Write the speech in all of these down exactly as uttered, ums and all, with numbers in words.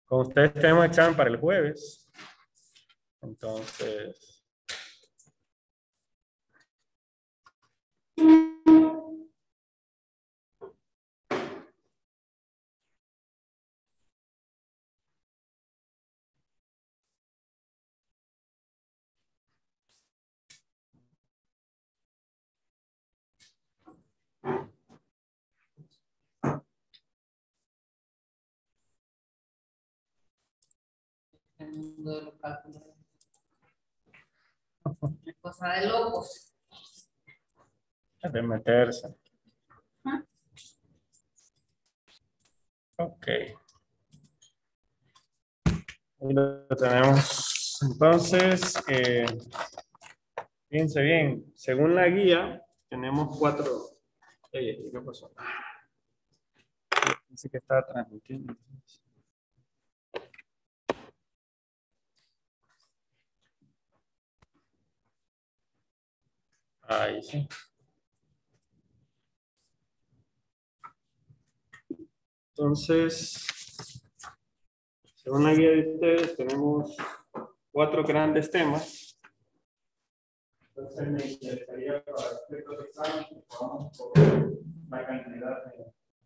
Con ustedes tenemos examen para el jueves. Entonces, El mundo de los cálculos. Es cosa de locos. de meterse. ¿Ah? Ok. Ahí lo tenemos. Entonces, eh, fíjense bien, según la guía, tenemos cuatro. Ey, ¿qué pasó? Dice que está transmitiendo. Ahí sí. Entonces, según la guía de ustedes, tenemos cuatro grandes temas. Entonces, me interesaría para estos exámenes que podamos cubrir la cantidad de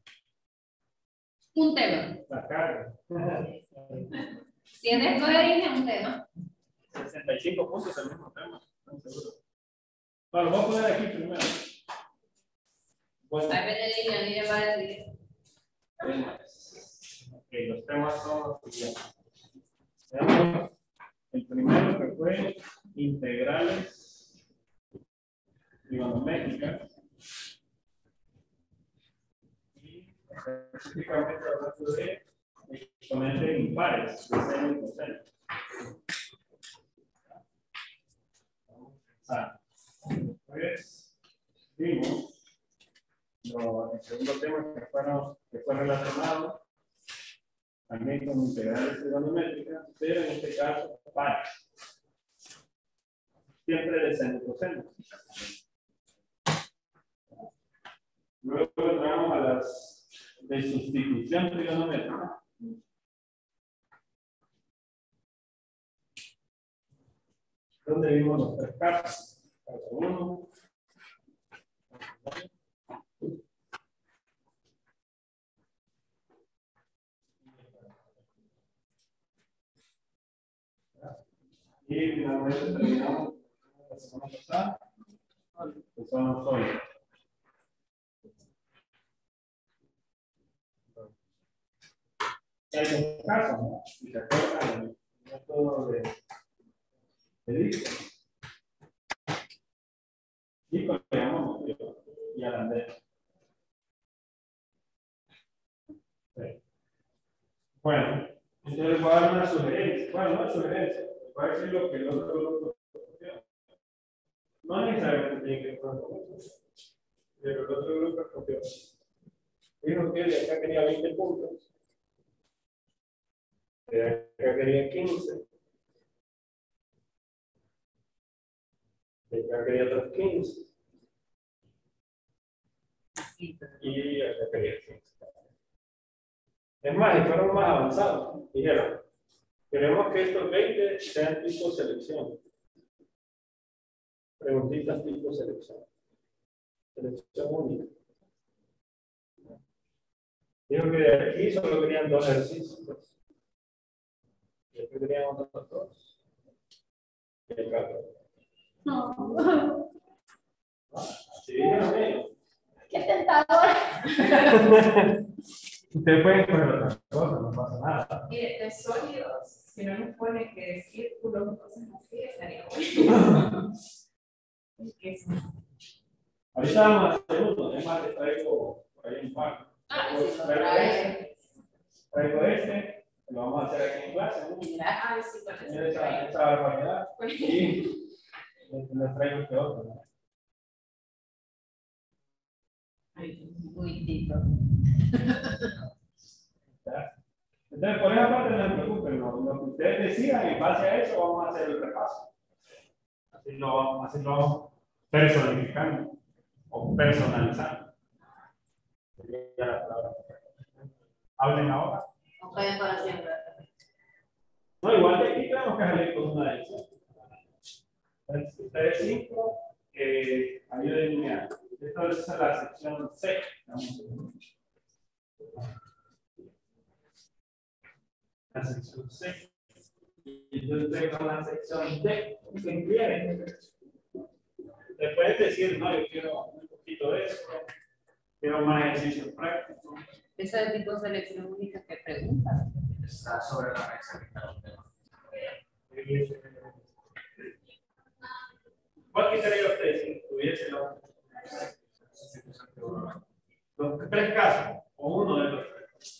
Un tema. la carga. Si en esto de un tema. sesenta y cinco puntos el mismo tema, estoy seguro. Bueno, lo voy a poner aquí primero. Bueno, A ver, de línea, ni le va a decir. temas. Ok, los temas son los siguientes. Tenemos el primero que fue integrales trigonométricas. Y específicamente hablando de exponentes impares de seno y coseno. Ah, pues vimos lo, el segundo tema que, fueron, que fue relacionado también con integrales trigonométricas, pero en este caso pares. Siempre de seno y coseno. Luego entramos a las de sustitución trigonométrica. Donde vimos los tres casos. Caso uno. Y finalmente terminamos la semana pasada, que son los sólidos. Hay dos casos, ¿no? Si se acuerdan del método de, de Dixon. Y con le llamamos y Arandel. Sí. Bueno, entonces les voy a dar una sugerencia. Bueno, no es sugerencia, les voy a decir lo que el otro grupo escogió. No necesariamente tiene que ver con eso, pero el otro grupo escogió. Dijo que de acá quería veinte puntos, de acá quería quince, de acá quería otros quince, y acá quería quince. Es más, y fueron más avanzados. Dijeron, queremos que estos veinte sean tipo selección. Preguntitas tipo selección. Selección única. Dijo que de aquí solo querían dos ejercicios. Y aquí querían otros dos. Y acá dos. No. Así dijeron ellos. Qué tentador. Ustedes pueden poner otras cosas, no pasa nada. Mire, de sólidos, si no nos pone que es círculo, cosas así, estaría bueno. ¿Qué es? Ahorita vamos a hacer uno, es más, les traigo por ahí un par. Ah, Traigo, sí, traigo trae. este, traigo este, lo vamos a hacer aquí en clase, ¿no? Ay, sí, con eso. Mira esa, esa barbaridad. Y les traigo este otro, ¿no? Muy tito. Entonces, por esa parte no se preocupen, lo, lo que ustedes decidan, en base a eso vamos a hacer el repaso. Así lo vamos, así lo vamos personificando o personalizando. Sería la palabra. Hablen ahora. No pueden para siempre. No, igual que aquí tenemos que salir con una de esas. Ustedes cinco, eh, ayúdenme a. Esta es la sección C. La sección C. Y entonces tengo la sección D. ¿Qué quieren? Te puedes decir, no, yo quiero un poquito de esto. Quiero más ejercicio práctico. Esa es tipo de selección única que pregunta. Está sobre la mesa que está el tema. ¿Cuál quitaría usted si tuviese los, los tres casos? O uno de los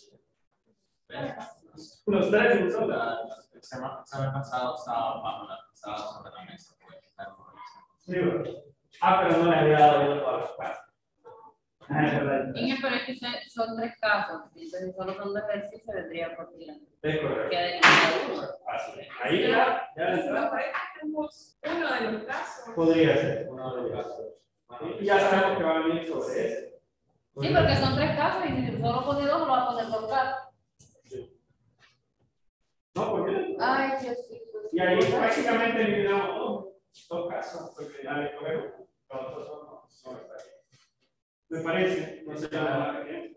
tres. Los tres en solo. El examen pasado estaba bajo la, estaba sobre la mesa. Sí, bueno. Ah, pero no le había dado yo todas las clases. Ah, es verdad. Y pero es que son- son tres casos. Entonces, solo son dos ejercicios, vendría por día. Es correcto. Queda eliminado uno. Así es. Ahí ya, ya de Si entrada. por ahí tenemos uno de los casos. Podría ser uno de los casos. Y ya sabemos que va a venir sobre ese. Sí, porque son tres casos y si solo pone dos, lo va a poner por caso. Sí. No, ¿por qué? Ay, Dios mío. Y ahí prácticamente eliminamos dos, dos casos, porque ya le cogemos. Los otros son, no, son exactos. Me parece, no sé, la verdad que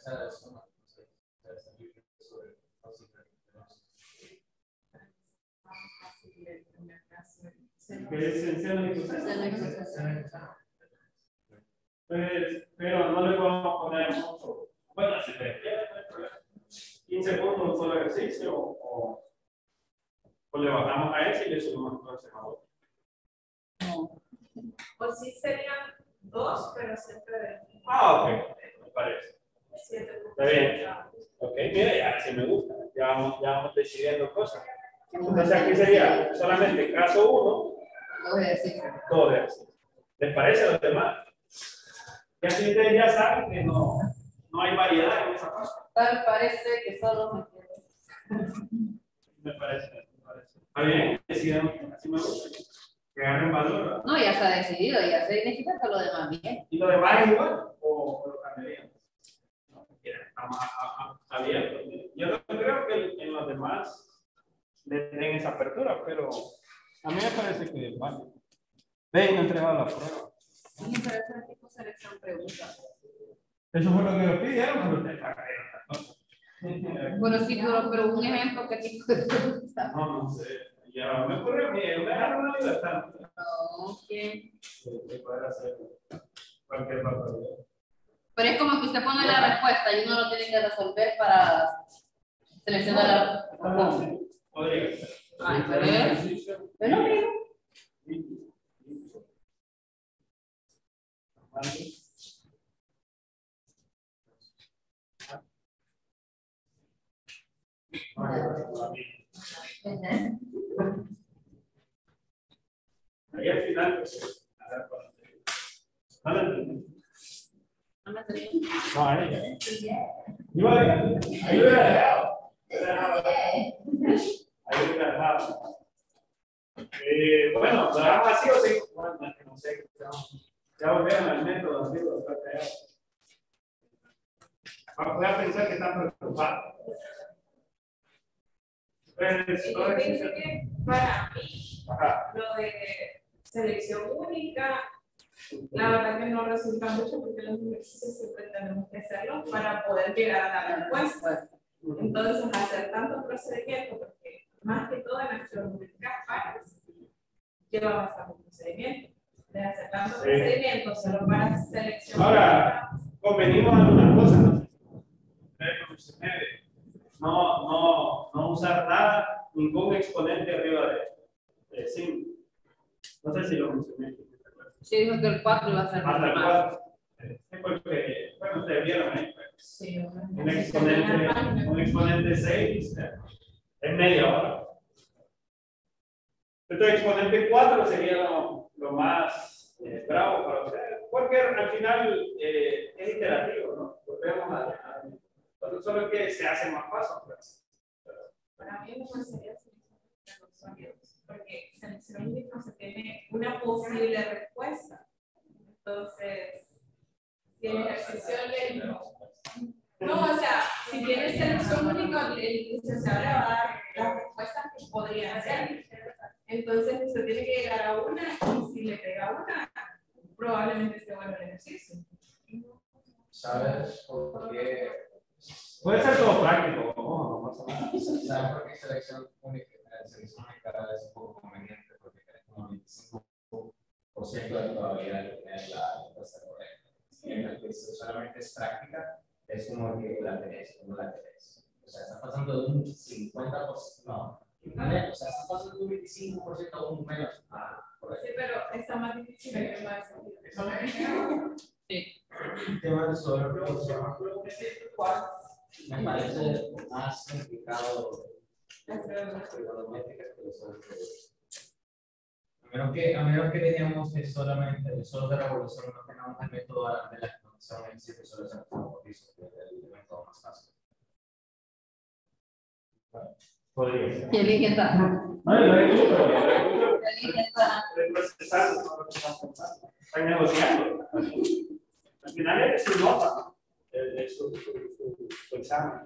que es esencial en pues, pero no le podemos poner mucho. Bueno, si te quieres, no hay problema. quince segundos un solo ejercicio o, o le bajamos a ese y le subimos entonces a otro. Pues sí serían dos, pero siempre de Ah, ok, me parece. siete puntos. Está bien. Ok, mira, ya sí me gusta. Ya vamos, ya vamos decidiendo cosas. Entonces aquí sería solamente caso uno, Dos ejercicios. dos ejercicios. ¿Les parece a los demás? Y así ustedes ya saben que no, no hay variedad en esa cosa. Tal parece que solo me quedo. Me parece, me parece. Está bien, decidan, así me gusta. Que agarren valor, ¿verdad? No, ya se ha decidido, ya se identifica que lo demás bien. ¿Y lo demás es igual o, o lo cambiaríamos? No, mira, estamos a- a- a- abiertos. Yo no creo que en los demás le den esa apertura, pero a mí me parece que es válido. Ven, no entregado la prueba. Sí, pero ese tipo de selección pregunta. Eso fue lo que me pidieron, pero te pagaron las cosas. Bueno, sí, pero, pero un ejemplo, ¿qué tipo de pregunta? No, no sé. Ya me ocurrió a mí, me dejaron una libertad. No, ¿quién? De poder hacer cualquier barbaridad. Pero es como que usted pone la respuesta y uno lo tiene que resolver para seleccionar la. Ah, sí, podría ser. Ay, pero es- es lo mismo. Ahí al final, pues, a ver, no lo entendí. No me atreví. No, ahí ya. Yo ahí, ahí lo hubiera dejado. Ahí lo hubiera dejado. Eh, bueno, lo dejamos así o sí. Bueno, es que no sé. Ya volvieron al método antiguo. Está callado. Voy a pensar que están preocupados. Pues, Y todo yo es- pienso que para mí, Ajá. lo de selección única, la verdad que no resulta mucho porque los ejercicios siempre tenemos que hacerlos para poder llegar a la respuesta. Entonces, hacer tanto procedimiento, porque más que todo en las geometrías pares, lleva bastante procedimiento. De hacer tanto Sí. procedimiento solo para selección Ahora, convenimos en una cosa, ¿no? No, no, no usar nada, ningún exponente arriba de cinco. No sé si lo mencioné. Sí, dijo que el cuatro iba a ser Hasta el normal. cuatro. Sí, porque, bueno, ustedes vieron ahí, pues, Sí, un exponente, un exponente seis eh, es media hora. Entonces, exponente cuatro sería lo, lo más eh, bravo para ustedes, porque al final eh, es iterativo, ¿no? Volvemos a, a solo, solo que se hace más fácil. Pues. Para mí mejor sería selección única, porque selección única se tiene una posible respuesta. Entonces, si el ejercicio le... No, o sea, si tienes selección única, el licenciado le va a dar las respuestas que podría ser. Entonces usted tiene que llegar a una y si le pega una, probablemente se vuelva el ejercicio. ¿Sabes por qué? Puede ser todo práctico, no, no pasa nada. ¿Sabes por qué selección única, eh, selección única es un poco conveniente? Porque tenés como veinticinco por ciento de probabilidad de tener la respuesta correcta. Y en el que solamente es práctica, es como que la tenés o no la tenés. O sea, está pasando de un cincuenta por ciento, no, no, o sea, está pasando de un veinticinco por ciento a un menos. Ah, correcto. Sí, pero está más difícil que más. Sí. El tema de sobreproducción me parece más complicado trigonométrica que los sobreproducción. A menos que, a menos que teníamos que solamente el solo de revolución, no tengamos el método de la exponencial en sí, que solo es el piso, que es el método más fácil. Podría ser. Y elige esta. No, yo le gusto, pero yo le gusto. Elige esta. Procesando, no lo que están pensando. Están negociando. Al final es su nota, es su, su, su, su examen.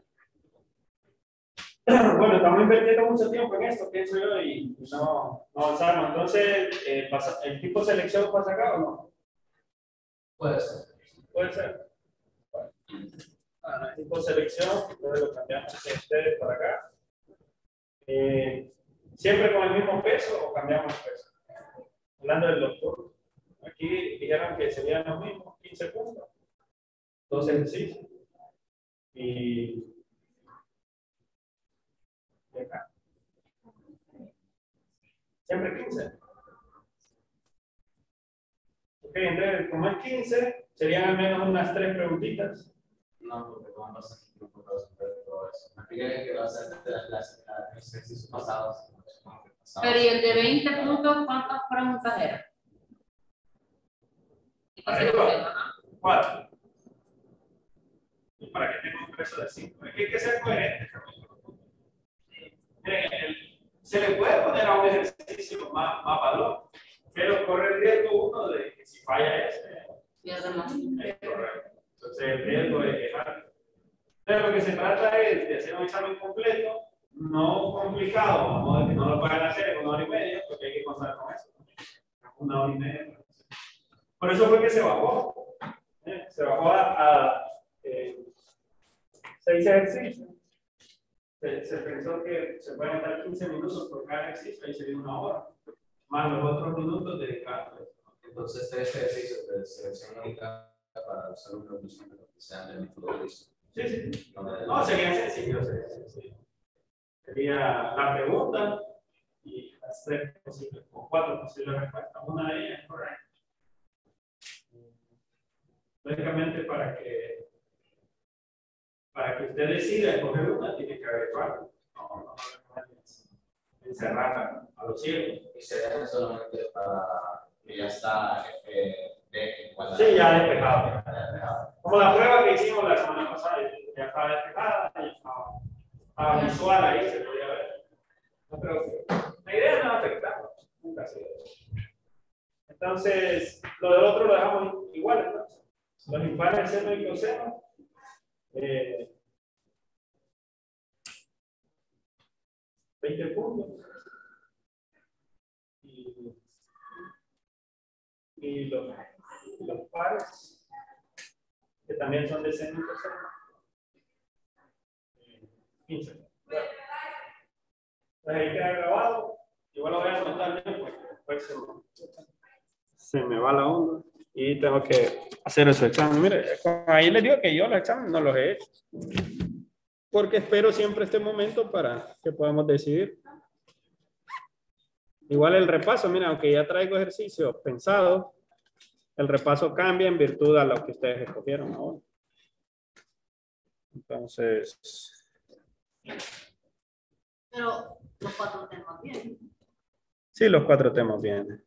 Bueno, estamos invirtiendo mucho tiempo en esto, pienso yo, y no, no avanzamos. Entonces, eh, pasa, ¿el tipo de selección pasa acá o no? Puede ser. Puede ser. Bueno, el tipo de selección, entonces lo cambiamos de ustedes para acá. Eh, ¿Siempre con el mismo peso o cambiamos peso? Hablando del doctor. Aquí dijeron que serían los mismos, quince puntos, dos ejercicios. Y, y acá. Siempre quince. Ok, entonces, como es quince, serían al menos unas tres preguntitas. No, porque no vas a no puedo resolver todo eso. Me fíjate que va a ser de las clases, de los ejercicios pasados. Pero y el de veinte puntos, ¿cuántas preguntas eran? Arriba, cuatro. Y para que tenga un peso de cinco. Es que hay que ser coherente. Miren, el, se le puede poner a un ejercicio más, más valor, pero corre el riesgo uno de que si falla ese, Pierde más. es correcto. Entonces el riesgo es alto. Entonces lo que se trata es de hacer un examen completo, no complicado, vamos a que no lo puedan hacer en una hora y media, porque hay que contar con eso. Una hora y media. Por eso fue que se bajó. ¿eh? Se bajó a, a eh, seis ejercicios. Se, se pensó que se pueden estar quince minutos por cada ejercicio y sería una hora. Más los otros minutos dedicados a eso. Entonces, tres ejercicios de selección única para usar un revolución que sean del método listo. Sí, sí. No, de- No, sería sencillo. Sería, sencillo. Sería la pregunta y las tres posibles, o cuatro posibles respuestas. Una de ellas es correcta. Lógicamente, para que, para que usted decida escoger una, tiene que haber cuatro. No, no, no, no encerrar a los ciegos. Y se deja solamente para que ya está F D igual a. Sí, ya despejado. Ya despejado. Como la prueba que hicimos la semana pasada, ya estaba despejada, ya estaba, estaba visual ahí, se podía ver. No creo que. La idea no afecta, nunca ha sido. Entonces, lo del otro lo dejamos igual, entonces. Los impares seno y coseno. Eh, veinte puntos. Y, y los, los pares, que también son de seno y coseno. Eh, quince. Entonces ahí queda grabado. Igual lo voy a anotar bien porque después se, se me va la onda. Y tengo que hacer ese examen. Mire, ahí les digo que yo los exámenes no los he hecho. Porque espero siempre este momento para que podamos decidir. Igual el repaso, mira, aunque ya traigo ejercicios pensados, el repaso cambia en virtud a lo que ustedes escogieron ahora. Entonces. Pero los cuatro temas bien. Sí, los cuatro temas vienen.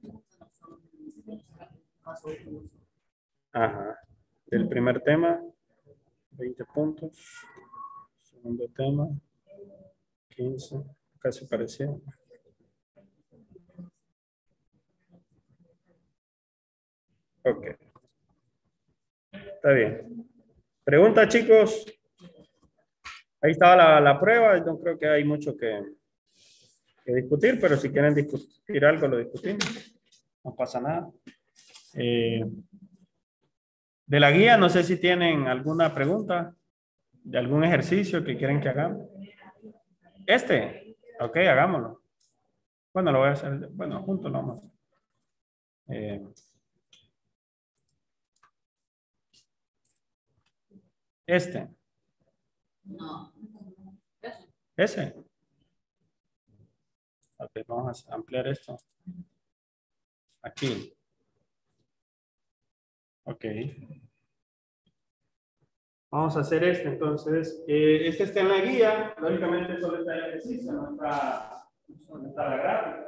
Ajá. El primer tema, veinte puntos. Segundo tema, quince. Casi parecido. Ok. Está bien. Pregunta, chicos. Ahí estaba la, la prueba. No creo que hay mucho que, que discutir, pero si quieren discutir algo, lo discutimos. No pasa nada. Eh, de la guía, no sé si tienen alguna pregunta de algún ejercicio que quieren que hagamos. Este, ok, hagámoslo. Bueno, lo voy a hacer, bueno, juntos lo vamos a hacer. Eh, este. No. Eso. Ese. Ok, vamos a ampliar esto. Aquí. Ok. Vamos a hacer este, entonces. Eh, este está en la guía. Lógicamente solo está el ejercicio, no está, no está la gráfica.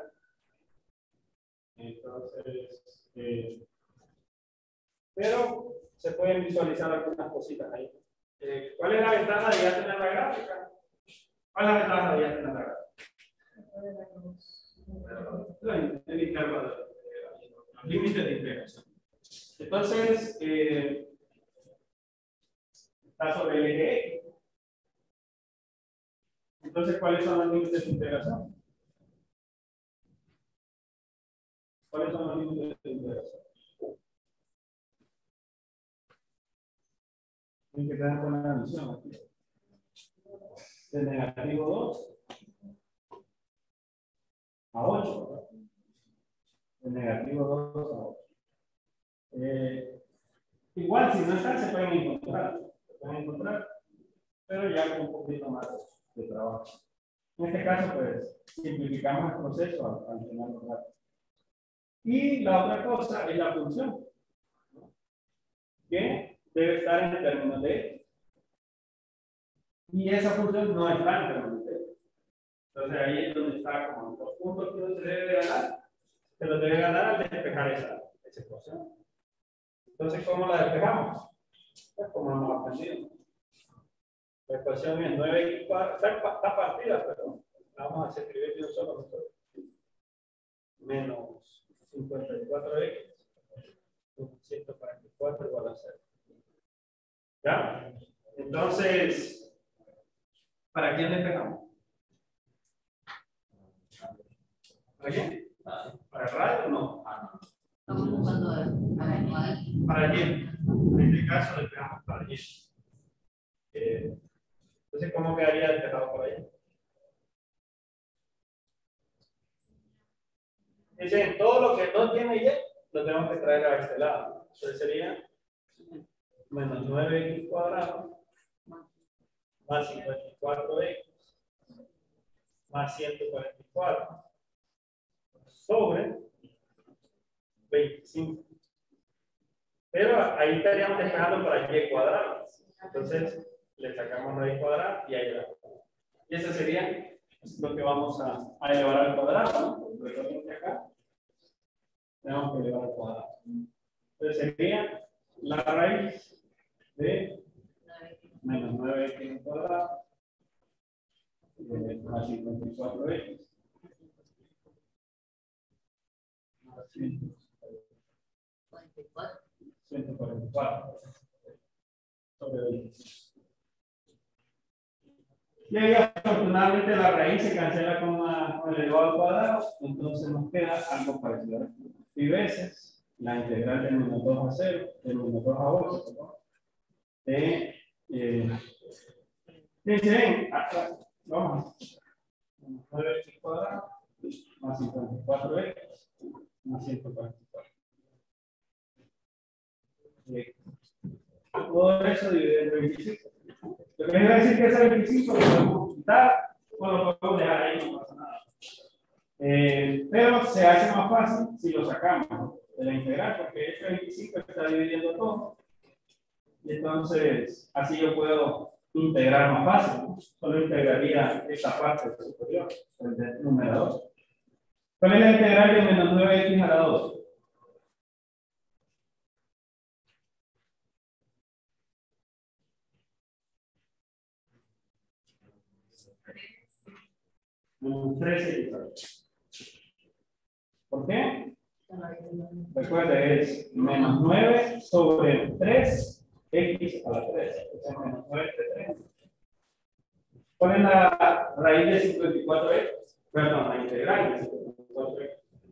Entonces, eh, pero se pueden visualizar algunas cositas ahí. Eh, ¿Cuál es la ventaja de ya tener la gráfica? ¿Cuál es la ventaja de ya tener la gráfica? El intervalo, los límites de integración. Entonces, eh, está sobre el eje X. Entonces, ¿cuáles son los límites de integración? ¿Cuáles son los límites de integración? Tienen que tener buena visión aquí. De negativo dos a ocho, ¿verdad? De negativo dos a ocho. Eh, igual, si no están, se pueden encontrar. Se pueden encontrar, pero ya con un poquito más de trabajo. En este caso, pues, simplificamos el proceso al, al final los datos. Y la otra cosa es la función, ¿no? Que debe estar en términos de X. Y esa función no está en términos de X. Entonces ahí es donde está como los puntos que uno se debe ganar. Se los debe ganar al despejar esa, esa ecuación. Entonces, ¿cómo la despejamos? Pues como hemos aprendido. La ecuación es nueve x cuadrado, está, está partida, pero la vamos a escribir de un solo nosotros. Menos cincuenta y cuatro x, ciento cuarenta y cuatro igual a cero. ¿Ya? Entonces, ¿para quién despejamos? ¿Para quién? ¿Para el radio o no? Estamos buscando para el cuadro. Para quién. En este caso despejamos para allí. Eh, entonces, ¿cómo quedaría despejado por allí? Dicen, todo lo que no tiene Y, lo tenemos que traer a este lado. Entonces sería menos nueve x cuadrado más cincuenta y cuatro x más ciento cuarenta y cuatro sobre veinticinco. Pero ahí estaríamos despejando para Y cuadrado. Entonces le sacamos raíz cuadrada y ahí la. Y eso sería lo que vamos a, a elevar al cuadrado. Recuerden que acá tenemos que elevar al cuadrado. Entonces sería la raíz de menos nueve x cuadrado más cincuenta y cuatro x más ciento cuarenta y cuatro sobre veinticinco. Y ahí afortunadamente la raíz se cancela con, una, con el elevado al cuadrado, entonces nos queda algo parecido. Y veces la integral de menos dos a cero, de menos dos a ocho, ¿no? De eh, ven, vamos, nueve x cuadrado más cincuenta y cuatro x más ciento cuarenta y cuatro. Eh, todo eso dividido entre veinticinco. Lo que quiere decir que ese veinticinco lo podemos quitar o lo podemos dejar ahí, no pasa nada. Eh, pero se hace más fácil si lo sacamos de la integral, porque este veinticinco está dividiendo todo. Y entonces, así yo puedo integrar más fácil, ¿no? Solo integraría esta parte superior, el del numerador. ¿Cuál es la integral de menos nueve x a la dos? Menos trece x. ¿Por qué? Recuerde, es menos nueve sobre tres x a la tres. Es menos nueve entre tres. ¿Cuál es la raíz de cincuenta y cuatro x? Perdón, la integral es ciento cuarenta y cuatro.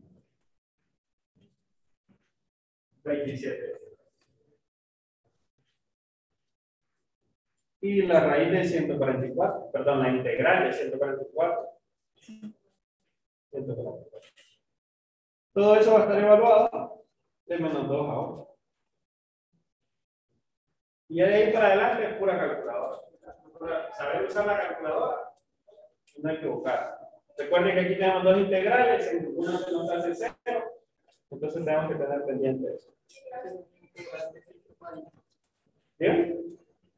veintisiete. Y la raíz de ciento cuarenta y cuatro, perdón, la integral de ciento cuarenta y cuatro. ciento cuarenta y cuatro. Todo eso va a estar evaluado de menos dos a ocho. Y de ahí para adelante es pura calculadora. Saber usar la calculadora, no equivocar. Recuerden que aquí tenemos dos integrales, en una se nos hace cero, entonces tenemos que tener pendiente eso. ¿Bien?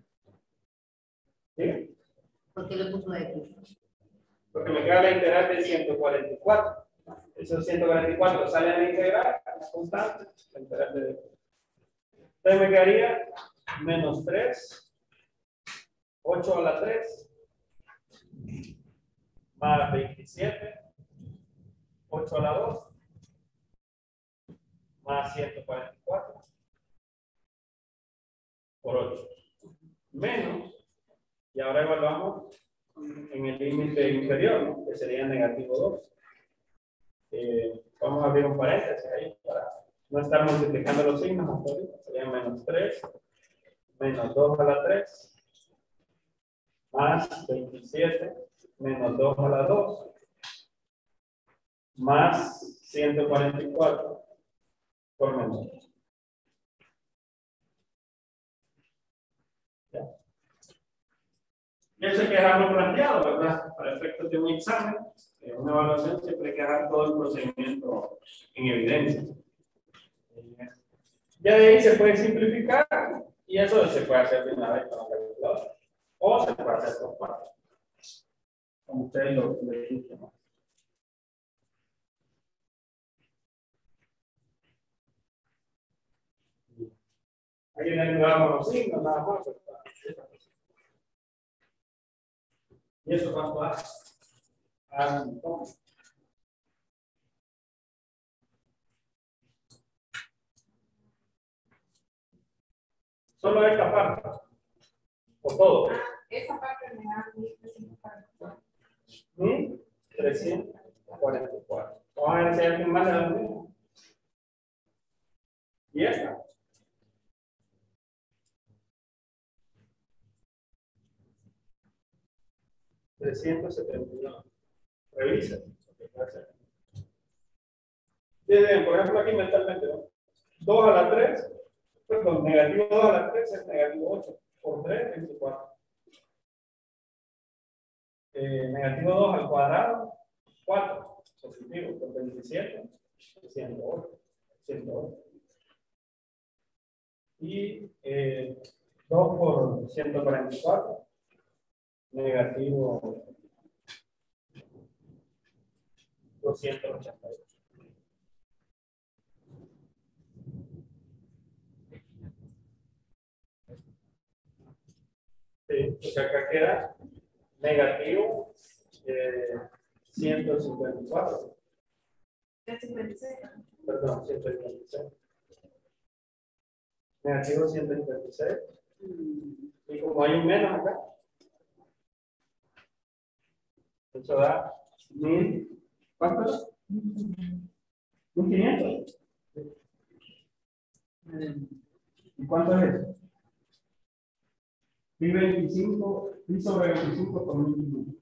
¿Bien? ¿Por qué le puso X? Porque me queda la integral de ciento cuarenta y cuatro. Esos ciento cuarenta y cuatro sale a la integral, la constante, la integral de X. Entonces me quedaría menos tres, ocho a la tres, más veintisiete, ocho a la dos, más ciento cuarenta y cuatro, por ocho. Menos, y ahora evaluamos en el límite inferior, ¿no? Que sería negativo dos. Eh, vamos a abrir un paréntesis ahí para no estar multiplicando los signos hasta ahorita. Sería menos tres, menos dos a la tres, más veintisiete, menos dos a la dos, más ciento cuarenta y cuatro por menos. ¿Ya? Y eso hay que dejarlo planteado, ¿verdad? Para efectos de un examen, en una evaluación, siempre hay que dejar todo el procedimiento en evidencia. Ya de ahí se puede simplificar y eso se puede hacer de una vez con la calculadora o se puede hacer por partes, como ustedes lo dicen. Ahí le ayudamos los signos, nada más. ¿Y eso cuánto hace? Ah, entonces. Solo esta parte. O todo. Esa parte me da mil trescientos cuarenta y cuatro. mil trescientos cuarenta y cuatro. Vamos a ver si hay alguien más de la misma. ¿Y esta? trescientos setenta y uno. Revisa. Bien, por ejemplo, aquí mentalmente, ¿no? dos a la tres, perdón, negativo dos a la tres es negativo ocho. Por tres, veinticuatro. Eh, negativo dos al cuadrado, cuatro. Positivo, por veintisiete, ciento ocho. ciento ocho. Y eh, dos por ciento cuarenta y cuatro, negativo doscientos ochenta y ocho. Sí, o sea, acá queda negativo eh, ciento cincuenta y cuatro. ciento cincuenta y seis. Perdón, ciento cincuenta y seis. Negativo ciento cincuenta y seis. Y como hay un menos acá, eso da mil. ¿Cuánto? mil quinientos. ¿Y cuánto es eso? mil veinticinco, mil sobre veinticinco por mil quinientos.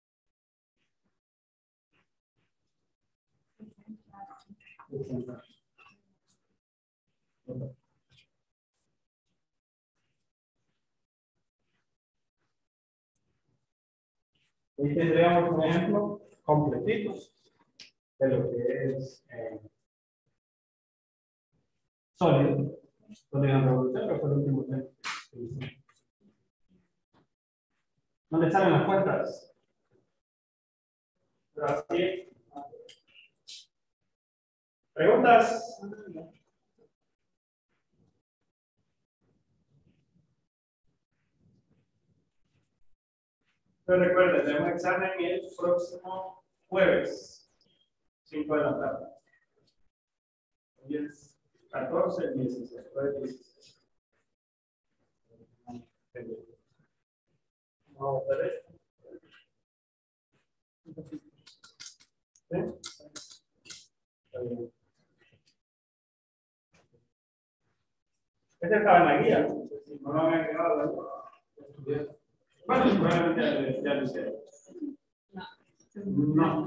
Ahí tendríamos un ejemplo completito de lo que es eh, sólido. Sólido en revolución, que fue el último tema que hicimos. ¿Dónde salen las cuentas? Pero así. ¿Preguntas? Pero recuerden, tenemos examen el próximo jueves, cinco de la tarde. Hoy es catorce, dieciséis. Jueves dieciséis. Vamos a ver esto. Está bien. Este estaba en la guía, ¿no? Si no lo habían quedado, ¿no? Bueno, seguramente ya, ya lo hicieron. No.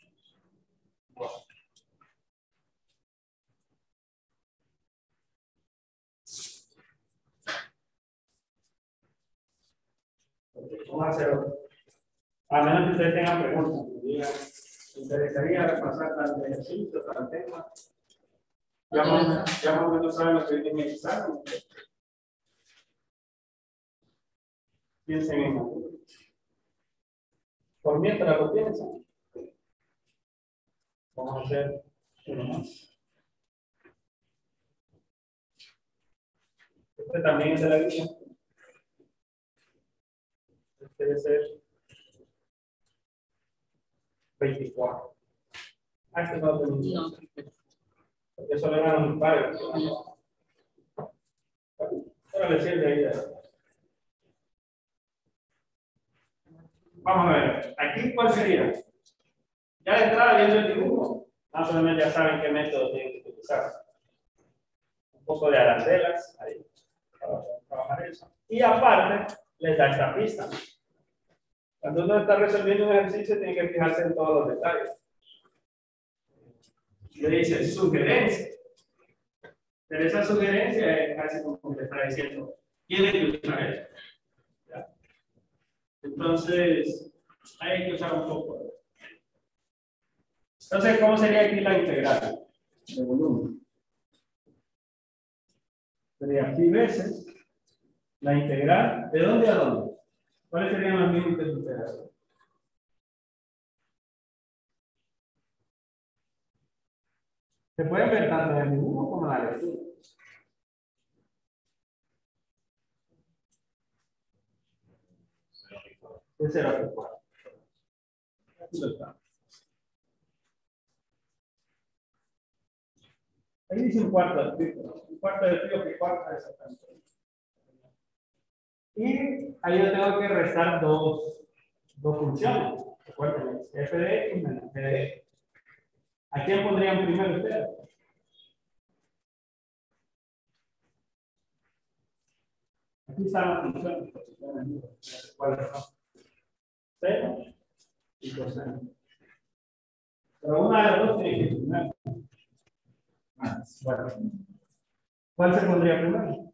Vamos a hacer otro. A menos que ustedes tengan preguntas, me digan, ¿me interesaría repasar tal ejercicio, tal tema? Ya más, ya más o menos saben lo que tienen que usar. Piensen en algo. Por mientras lo piensan. Vamos a hacer uno más. Este también es de la guía. Este debe ser veinticuatro. Ah, este no lo tenemos. No. Porque solo eran un par. Ahora le sirve ahí. Vamos a ver. Aquí, ¿cuál sería? Ya de entrada, viendo el dibujo, más o menos ya saben qué método tienen que utilizar. Un poco de arandelas, ahí, para trabajar eso. Y aparte, les da esta pista. Cuando uno está resolviendo un ejercicio, tiene que fijarse en todos los detalles. Le dice sugerencia. Pero esa sugerencia es casi como que le está diciendo, tiene que usar eso. ¿Ya? Entonces, hay que usar un poco. Entonces, ¿cómo sería aquí la integral de volumen? Sería pi veces la integral, ¿de dónde a dónde? ¿Cuáles serían los límites de integral? Se pueden ver tanto en el dibujo como en la lectura. De cero a cuatro. Aquí lo está. Ahí dice un cuarto de pi, un cuarto de pi o que cuarto es exactamente. Y ahí yo tengo que restar dos, dos funciones. Recuerden, f de x menos f de x. ¿A quién pondrían primero ustedes? Aquí están las funciones. ¿Cuáles son? Seno y coseno. Pero una de las dos tiene que ir primero. Ah, bueno. ¿Cuál se pondría primero?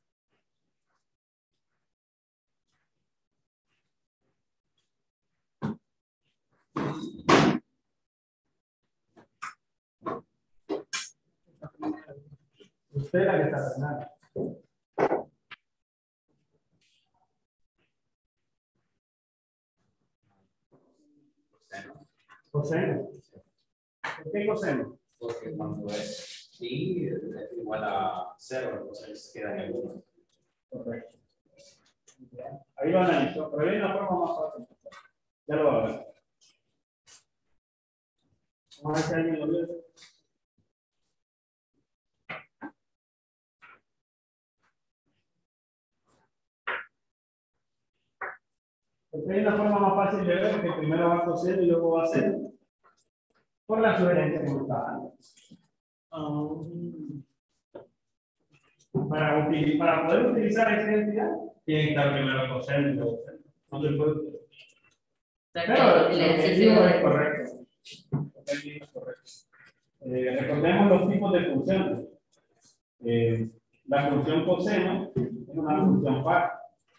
Usted es la que está ganando. Coseno. ¿Por qué coseno? Porque cuando es pi es igual a cero, entonces queda en el uno. Correcto. Ahí lo analizo, pero hay una forma más fácil. Ya lo va a ver. Vamos a ver si alguien lo ve. Porque hay una forma más fácil de ver que primero va a coseno y luego va a seno. Por la sugerencia que me está dando. Um, para, util, para poder utilizar esa identidad, tiene que estar primero coseno y luego seno. No se puede. Pero el objetivo es correcto. El objetivo es correcto. Eh, recordemos los tipos de funciones. Eh, la función coseno es una función par.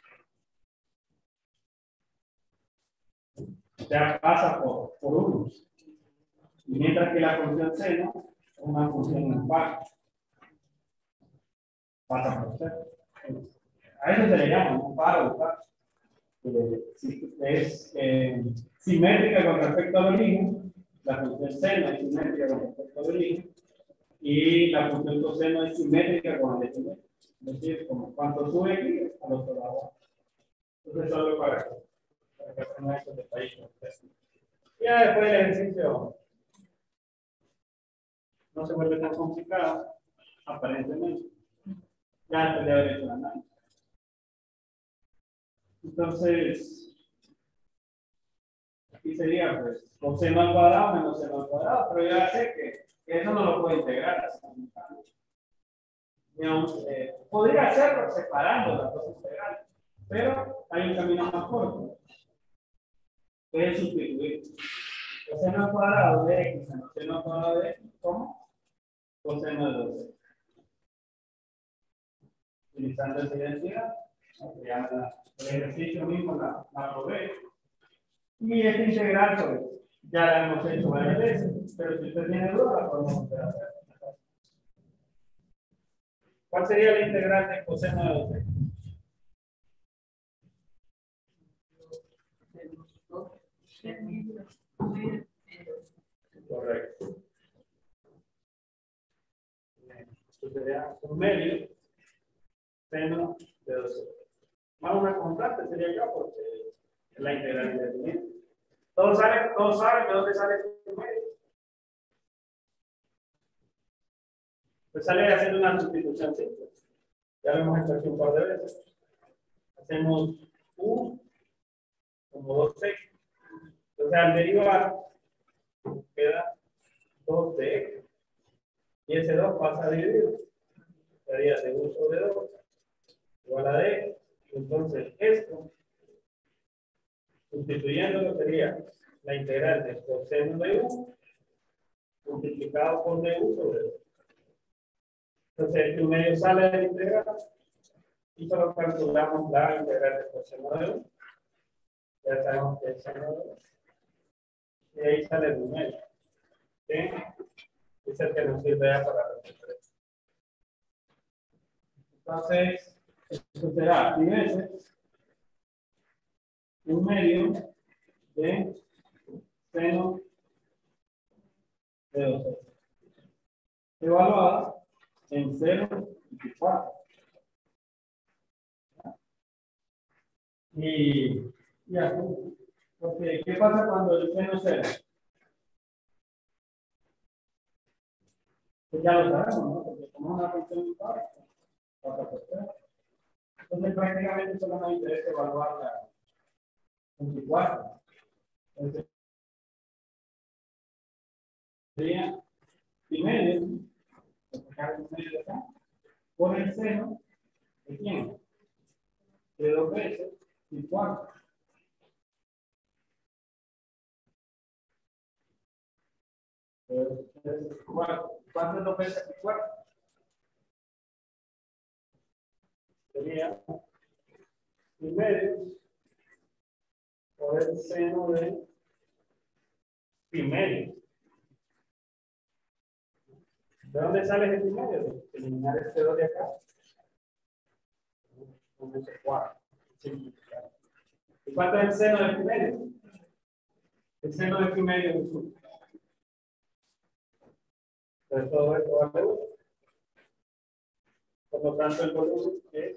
O sea, pasa por, por uno. Y mientras que la función seno es una función impar. Pasa por cero. A eso se le llama un par o par. Eh, si es eh, simétrica con respecto al origen, la función seno es simétrica con respecto al origen, y la función coseno es simétrica con el origen. Es decir, como cuanto sube aquí, al otro lado. Entonces, solo para, para que aprendan estos detalles. Y ya después del ejercicio no se vuelve tan complicado, aparentemente. Ya después de haber hecho el análisis. Entonces, y sería pues coseno al cuadrado menos seno al cuadrado, pero yo ya sé que, que eso no lo puedo integrar. Digamos, eh, podría hacerlo separando las dos integrales, pero hay un camino más corto, que es sustituir coseno al cuadrado de x menos seno al cuadrado de x como coseno de dos x. Utilizando esa identidad, ¿no? Se llama la, el ejercicio mismo, la, la probé. Y esta integral, pues, ya la hemos hecho varias veces, pero si usted tiene dudas, la podemos volver a hacer. ¿Cuál sería la integral de coseno de dos x? Correcto. Esto sería un medio seno de dos x. Más una constante sería acá porque es la integral independiente. Todos saben, todos saben de dónde sale este medio. Pues sale haciendo una sustitución simple. Ya lo hemos hecho aquí un par de veces. Hacemos u como dos x. Entonces al derivar queda dos de x. Y ese dos pasa a dividir. Sería de u sobre dos igual a d. Entonces esto, sustituyéndolo, sería la integral de coseno de u multiplicado por du sobre dos. Entonces el medio sale de la integral y solo calculamos la integral de coseno de u. Ya sabemos que es seno de u. Y ahí sale el medio. ¿Sí? Es el que nos sirve ya para resolver. Entonces, esto será y veces un medio de seno de dos x. Evaluada en cero y cuatro. Y ya, porque ¿qué pasa cuando el seno es cero? Pues ya lo sabemos, ¿no? Porque como una función impar, pasa por cero. Entonces prácticamente solo me interesa evaluar la veinticuatro. Entonces sería y medio, sacar el medio de acá, por el seno de quién? De dos veces y cuatro. ¿Cuánto es dos veces y cuatro? Sería y medio por el seno de pi medio. ¿De dónde sale ese pi medio? De eliminar este dos de acá. Con ese cuatro. ¿Y cuánto es el seno de pi medio? El seno de pi medio es uno. Entonces todo esto vale uno. Por lo tanto, el volumen es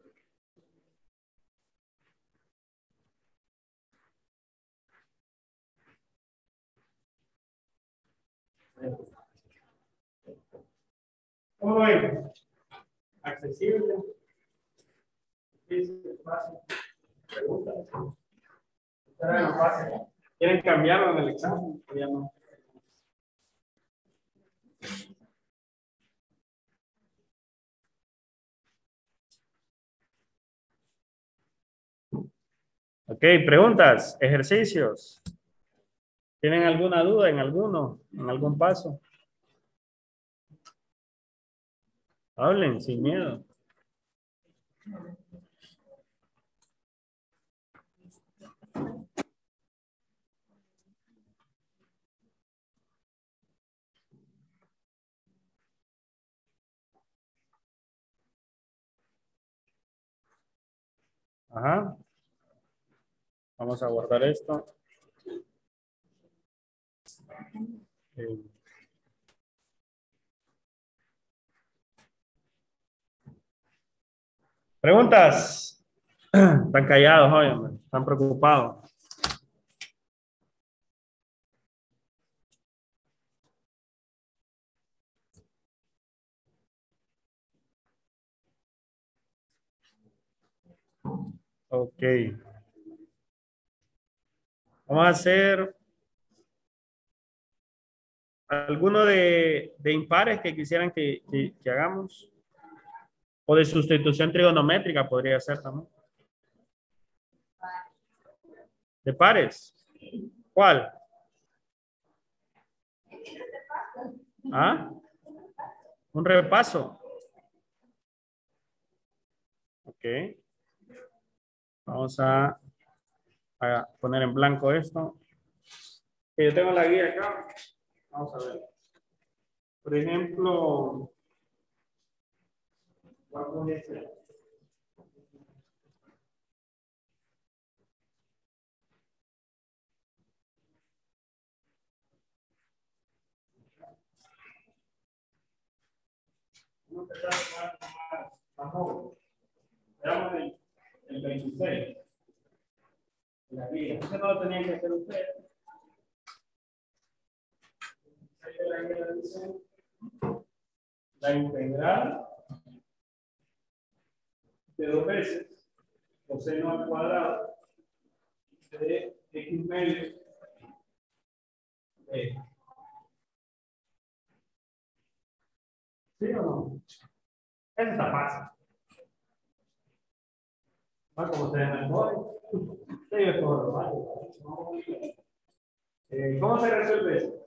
¿cómo ven? Accesible. Difícil, fácil. Preguntas. Era más fácil. ¿Quieren cambiarlo en el examen? Ya no. Ok, preguntas, ejercicios. ¿Tienen alguna duda en alguno, en algún paso? Hablen sin miedo. Ajá. Vamos a guardar esto. Eh, Preguntas. Están callados hoy, hombre. Están preocupados. Ok. Vamos a hacer alguno de, de impares que quisieran que, que, que hagamos. O de sustitución trigonométrica podría ser también. ¿De pares? ¿Cuál? ¿Ah? Un repaso. Ok. Vamos a, a poner en blanco esto. Que yo tengo la guía acá. Vamos a ver. Por ejemplo, ¿cuál puede ser? Vamos a empezar más, más joven. Veamos el, el veintiséis. La guía. Eso no lo tenían que hacer ustedes. La guía dice la integral de dos veces coseno al cuadrado de x medio de. ¿Sí o no? Eso está fácil. ¿Va como se llama el móvil? Sí, es todo normal. Eh, ¿Cómo se resuelve eso?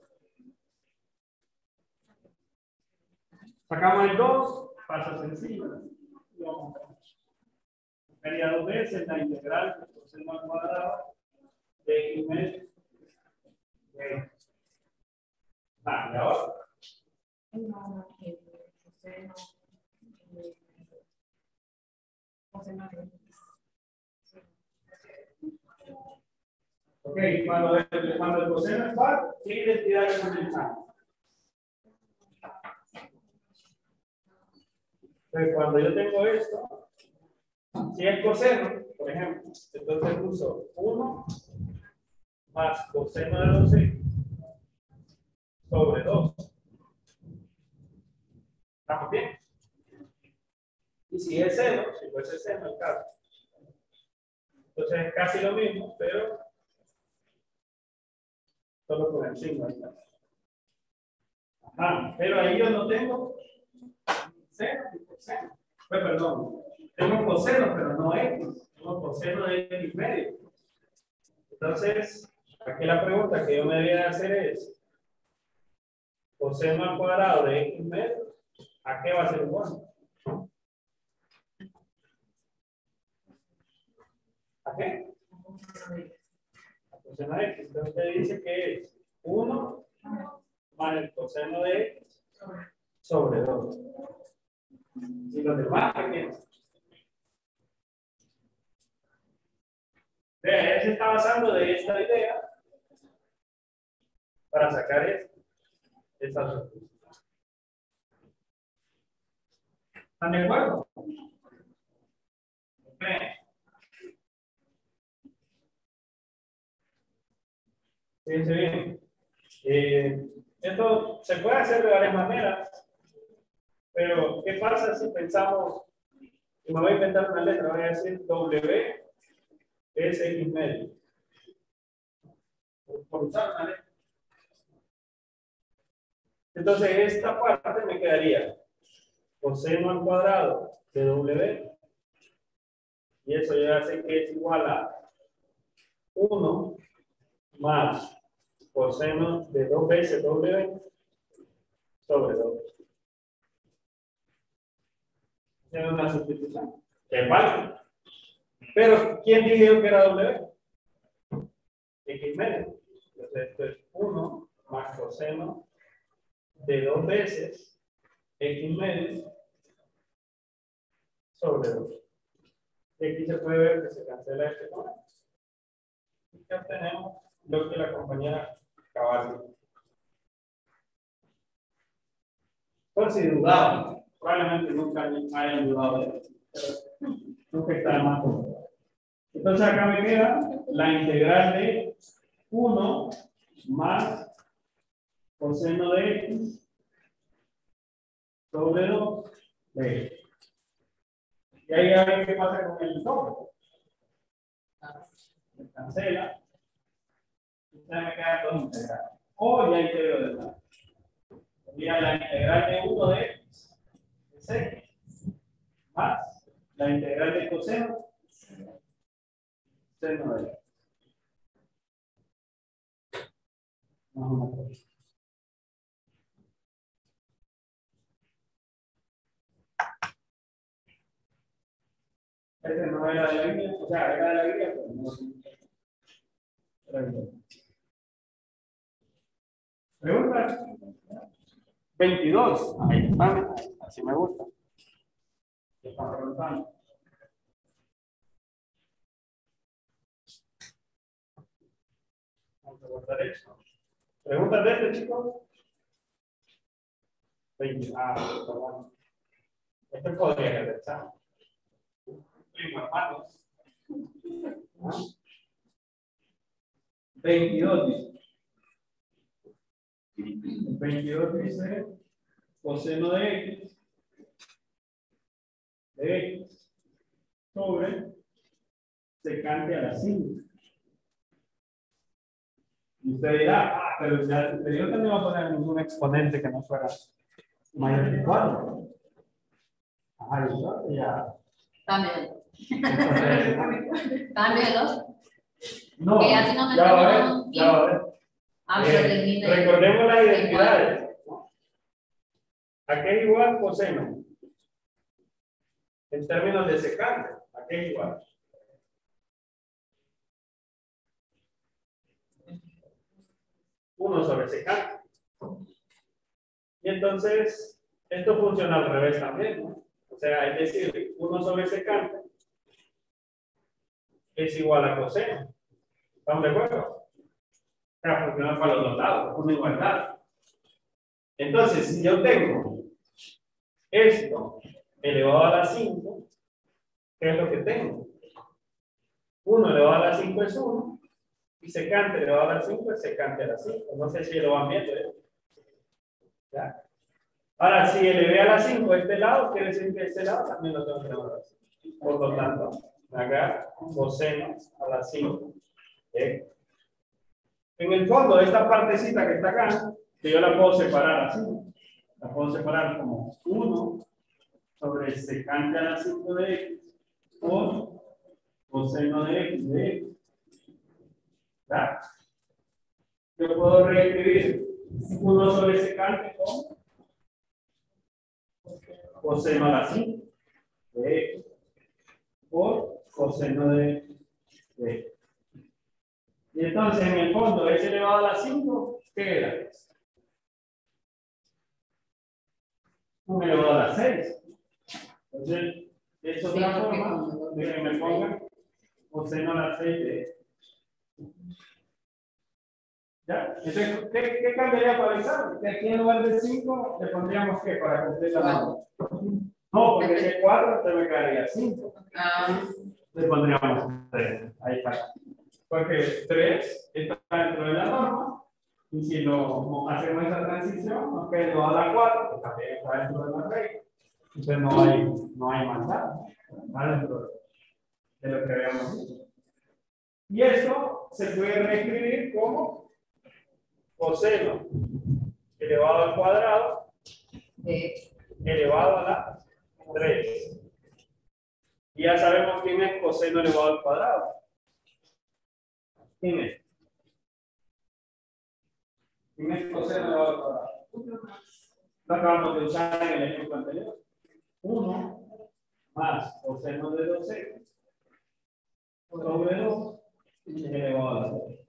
Sacamos el dos, pasa sencillo. Y vamos a ver. Sería dos veces la integral de coseno al cuadrado de x medio de. Ah, y ahora. No, que coseno, eh, coseno de- Ok, cuando el, cuando el coseno es par, ¿qué identidad es utilizamos? Entonces, cuando yo tengo esto, si es coseno, por ejemplo, entonces uso uno más coseno de dos x sobre dos. ¿Estamos bien? Y si es cero, si fuese cero el caso, entonces es casi lo mismo, pero solo con el signo ahí está. Ajá, pero ahí yo no tengo cero y coseno. Pues perdón, tengo coseno, pero no x, tengo coseno de x medio. Entonces, aquí la pregunta que yo me debería hacer es, coseno al cuadrado de x medio, ¿a qué va a ser igual? ¿A qué? A coseno de x. Entonces usted dice que es uno más el coseno de x sobre dos. Y los demás, ¿qué piensan? Vea, él se está basando de esta idea para sacar esto. Esta solución. ¿Están de acuerdo? Bien. Fíjense bien. Eh, esto se puede hacer de varias maneras, pero ¿qué pasa si pensamos, y me voy a inventar una letra, voy a decir W es X medio? Por, por usar una letra. Entonces esta parte me quedaría coseno al cuadrado de W, y eso ya sé que es igual a uno más coseno de dos veces W sobre dos. Es una sustitución. Es válido. Pero, ¿quién dijo que era W? X medio. Entonces, esto es uno más coseno de dos veces X medio sobre dos. Y aquí se puede ver que se cancela este con esto. Y que obtenemos lo que la compañera acaba de decir. Por si dudaban, probablemente nunca hayan dudado de esto, pero nunca está de más. Entonces acá me queda la integral de uno más coseno de x sobre dos de x. Y ahí a ver qué pasa con el doble. Se cancela. ya me quedan dos integrales. O ya integro de nada. Sería la integral de uno de x, es x, más la integral de coseno, seno de x. Más una cosa. Este no era de la guía, o sea, era de la guía, pero no. Pregunta. veintidós. Ahí está, así me gusta. ¿Qué están preguntando? Vamos a guardar esto. ¿Preguntas de este, chicos? veinte. Ah, perdón. Este podría ser el examen. ¿Ah? veintidós dice. veintidós dice coseno de x de x sobre secante a la cinco. Y usted dirá, ah, pero ya, pero yo también voy a poner ningún exponente que no fuera mayor que cuatro. Ajá, eso ya. Cámbialo. Entonces, Cámbialo. no, Que así no me ya va a ver, terminamos ya va a ver. Ah, pero Eh, termina. recordemos las identidades. ¿A qué es igual coseno? En términos de secante, ¿a qué es igual? uno sobre secante. Y entonces, esto funciona al revés también, ¿no? O sea, es decir, uno sobre secante es igual a coseno. ¿Estamos de acuerdo? O sea, funciona para los dos lados, una igualdad. Entonces, si yo tengo esto elevado a la cinco, ¿qué es lo que tengo? uno elevado a la cinco es uno, y secante elevado a la cinco es secante a la cinco. No sé si lo van viendo, ¿eh? ¿Ya? Ahora, si elevé a la cinco este lado, quiere decir que este lado también lo tengo que elevar a la cinco. Por lo tanto, acá, coseno a la cinco. ¿Eh? En el fondo, esta partecita que está acá, que yo la puedo separar así, la puedo separar como uno sobre secante a la cinco de x por coseno de x de x. ¿Verdad? Yo puedo reescribir uno sobre secante como coseno a la cinco de x por coseno de, de x. Y entonces, en el fondo, x elevado a la cinco, ¿qué era? uno elevado a la seis. Entonces, es otra Sí, forma de que me ponga coseno a la seis de x. ¿Ya? Entonces, ¿qué, qué cambiaría para el examen? Que aquí en lugar de cinco le pondríamos ¿qué? Para cumplir la norma. No, porque si es cuatro, entonces me quedaría cinco. Ah, Le pondríamos tres. Ahí está. Porque tres está dentro de la norma. Y si lo hacemos esa transición, nos queda elevado a la cuatro, que también está dentro de la regla. Entonces no hay, no hay maldad. Está dentro de lo que habíamos dicho. Y eso se puede reescribir como coseno elevado al cuadrado de elevado a la tres. Y ya sabemos quién es coseno elevado al cuadrado. ¿Quién es? ¿Quién es coseno elevado al cuadrado? Lo acabamos de usar en el ejemplo anterior. uno más coseno de dos x sobre dos elevado a la tres.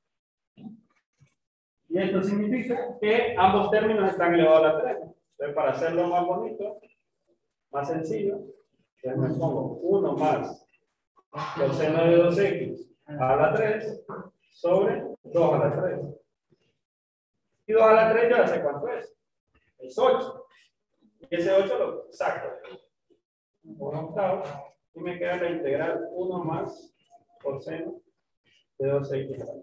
Y esto significa que ambos términos están elevados a la tres. Entonces, para hacerlo más bonito, más sencillo, me pongo uno más coseno de dos x a la tres sobre dos a la tres. Y dos a la tres yo ya sé cuánto es. Es ocho. Y ese ocho lo saco. Un octavo. Y me queda la integral uno más coseno de dos x a la tres.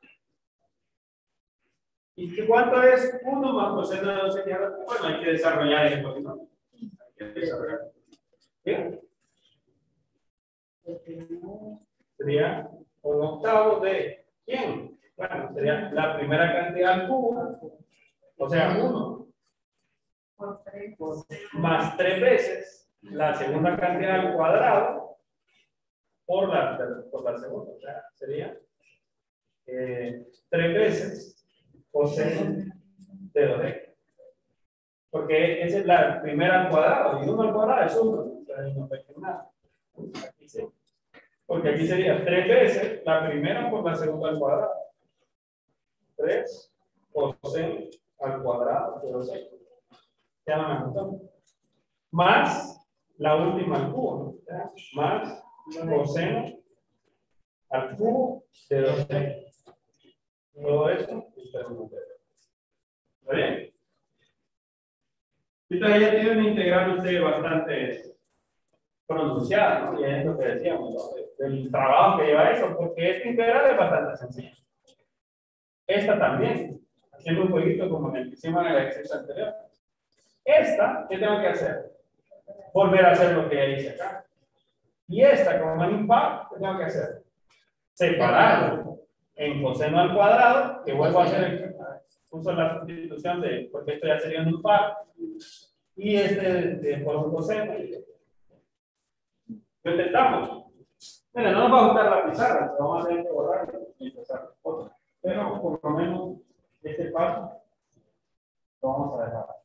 ¿Y cuánto es uno más coseno de dos x a la tres? Bueno, hay que desarrollar esto, ¿no? Hay que desarrollar. ¿Bien? Sería un octavo de ¿quién? Bueno, sería la primera cantidad al cubo, o sea, uno, Por tres. más tres veces la segunda cantidad al cuadrado por la, por la segunda, o sea, sería eh, tres veces coseno de dos x. Porque esa es la primera al cuadrado, y uno al cuadrado es uno, o sea, no afecta nada. Aquí sí. Porque aquí sería tres veces la primera por la segunda al cuadrado. tres coseno al cuadrado de dos x. Ya no me gustó. Más la última al cubo, ¿no? ¿Ya? Más coseno al cubo de dos x. Todo esto y término de. ¿Está bien? Entonces ya tiene una integral usted bastante pronunciada, ¿no? Y es lo que decíamos, ¿no? El trabajo que lleva eso, porque esta integral es bastante sencilla. Esta también, haciendo un jueguito como en el que hicimos en el ejercicio anterior. Esta, ¿qué tengo que hacer? Volver a hacer lo que ya hice acá. Y esta, como en un par, ¿qué tengo que hacer? Separarlo en coseno al cuadrado, que vuelvo a hacer el, uso la sustitución de, porque esto ya sería un par, y este de, de, por un coseno. Lo intentamos. Mira, no nos va a gustar la pizarra, vamos a tener que borrar y empezar otra. Pero por lo menos este paso lo vamos a dejar.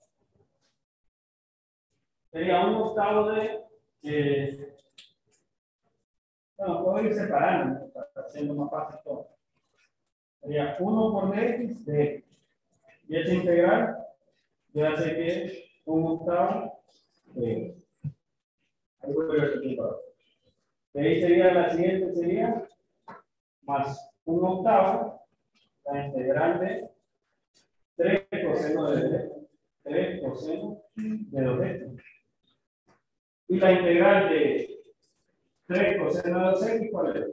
Sería un octavo de. Eh, bueno, puedo ir separando, para haciendo más fácil todo. Sería uno por dx de x. Y esta integral, yo ya sé que es un octavo de x. Ahí voy a repetir todo. De ahí sería la siguiente, sería más un octavo, la integral de tres coseno de x. tres coseno de dos x. Y la integral de tres coseno de dos x, ¿cuál es?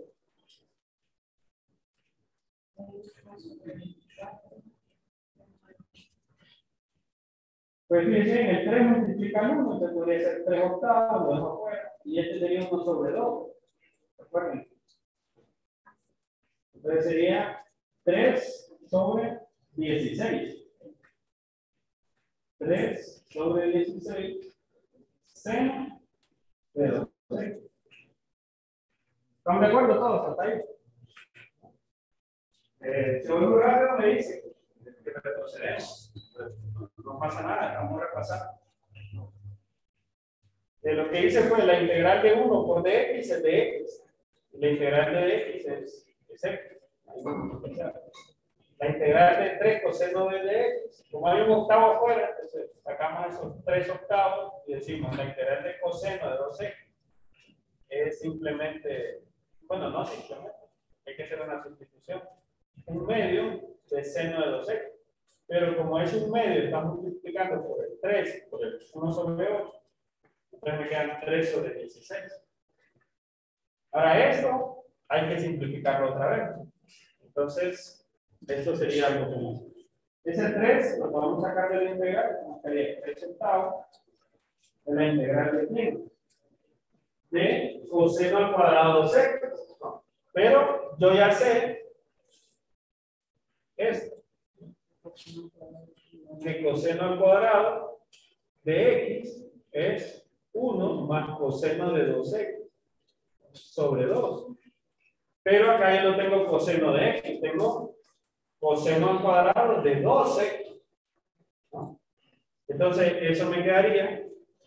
Pues fíjense, el tres multiplica el uno, entonces podría ser tres octavos, lo dejo afuera, y este sería uno sobre dos. Recuerden. Entonces sería tres sobre dieciséis. tres sobre dieciséis, seno de dos x. ¿Están de acuerdo todos hasta ahí? Eh, si voy muy rápido me dice que retrocedemos. No pasa nada, estamos repasando. Eh, lo que hice fue la integral de uno por dx es de x. La integral de x es, es x. La integral de tres coseno de dx, como hay un octavo afuera, entonces sacamos esos tres octavos y decimos la integral de coseno de dos x es simplemente, bueno, no simplemente, hay que hacer una sustitución. Un medio de seno de dos x. Pero como es un medio, estamos multiplicando por el tres, por el uno sobre ocho, entonces me quedan tres sobre dieciséis. Ahora esto hay que simplificarlo otra vez. Entonces, esto sería algo como ese tres lo podemos sacar de la integral, como sería tres octavos de la integral de quién? De coseno al cuadrado dos x, ¿no? Pero yo ya sé esto, que coseno al cuadrado de x es uno más coseno de dos x sobre dos. Pero acá yo no tengo coseno de x, tengo coseno al cuadrado de dos x. ¿No? Entonces, eso me quedaría,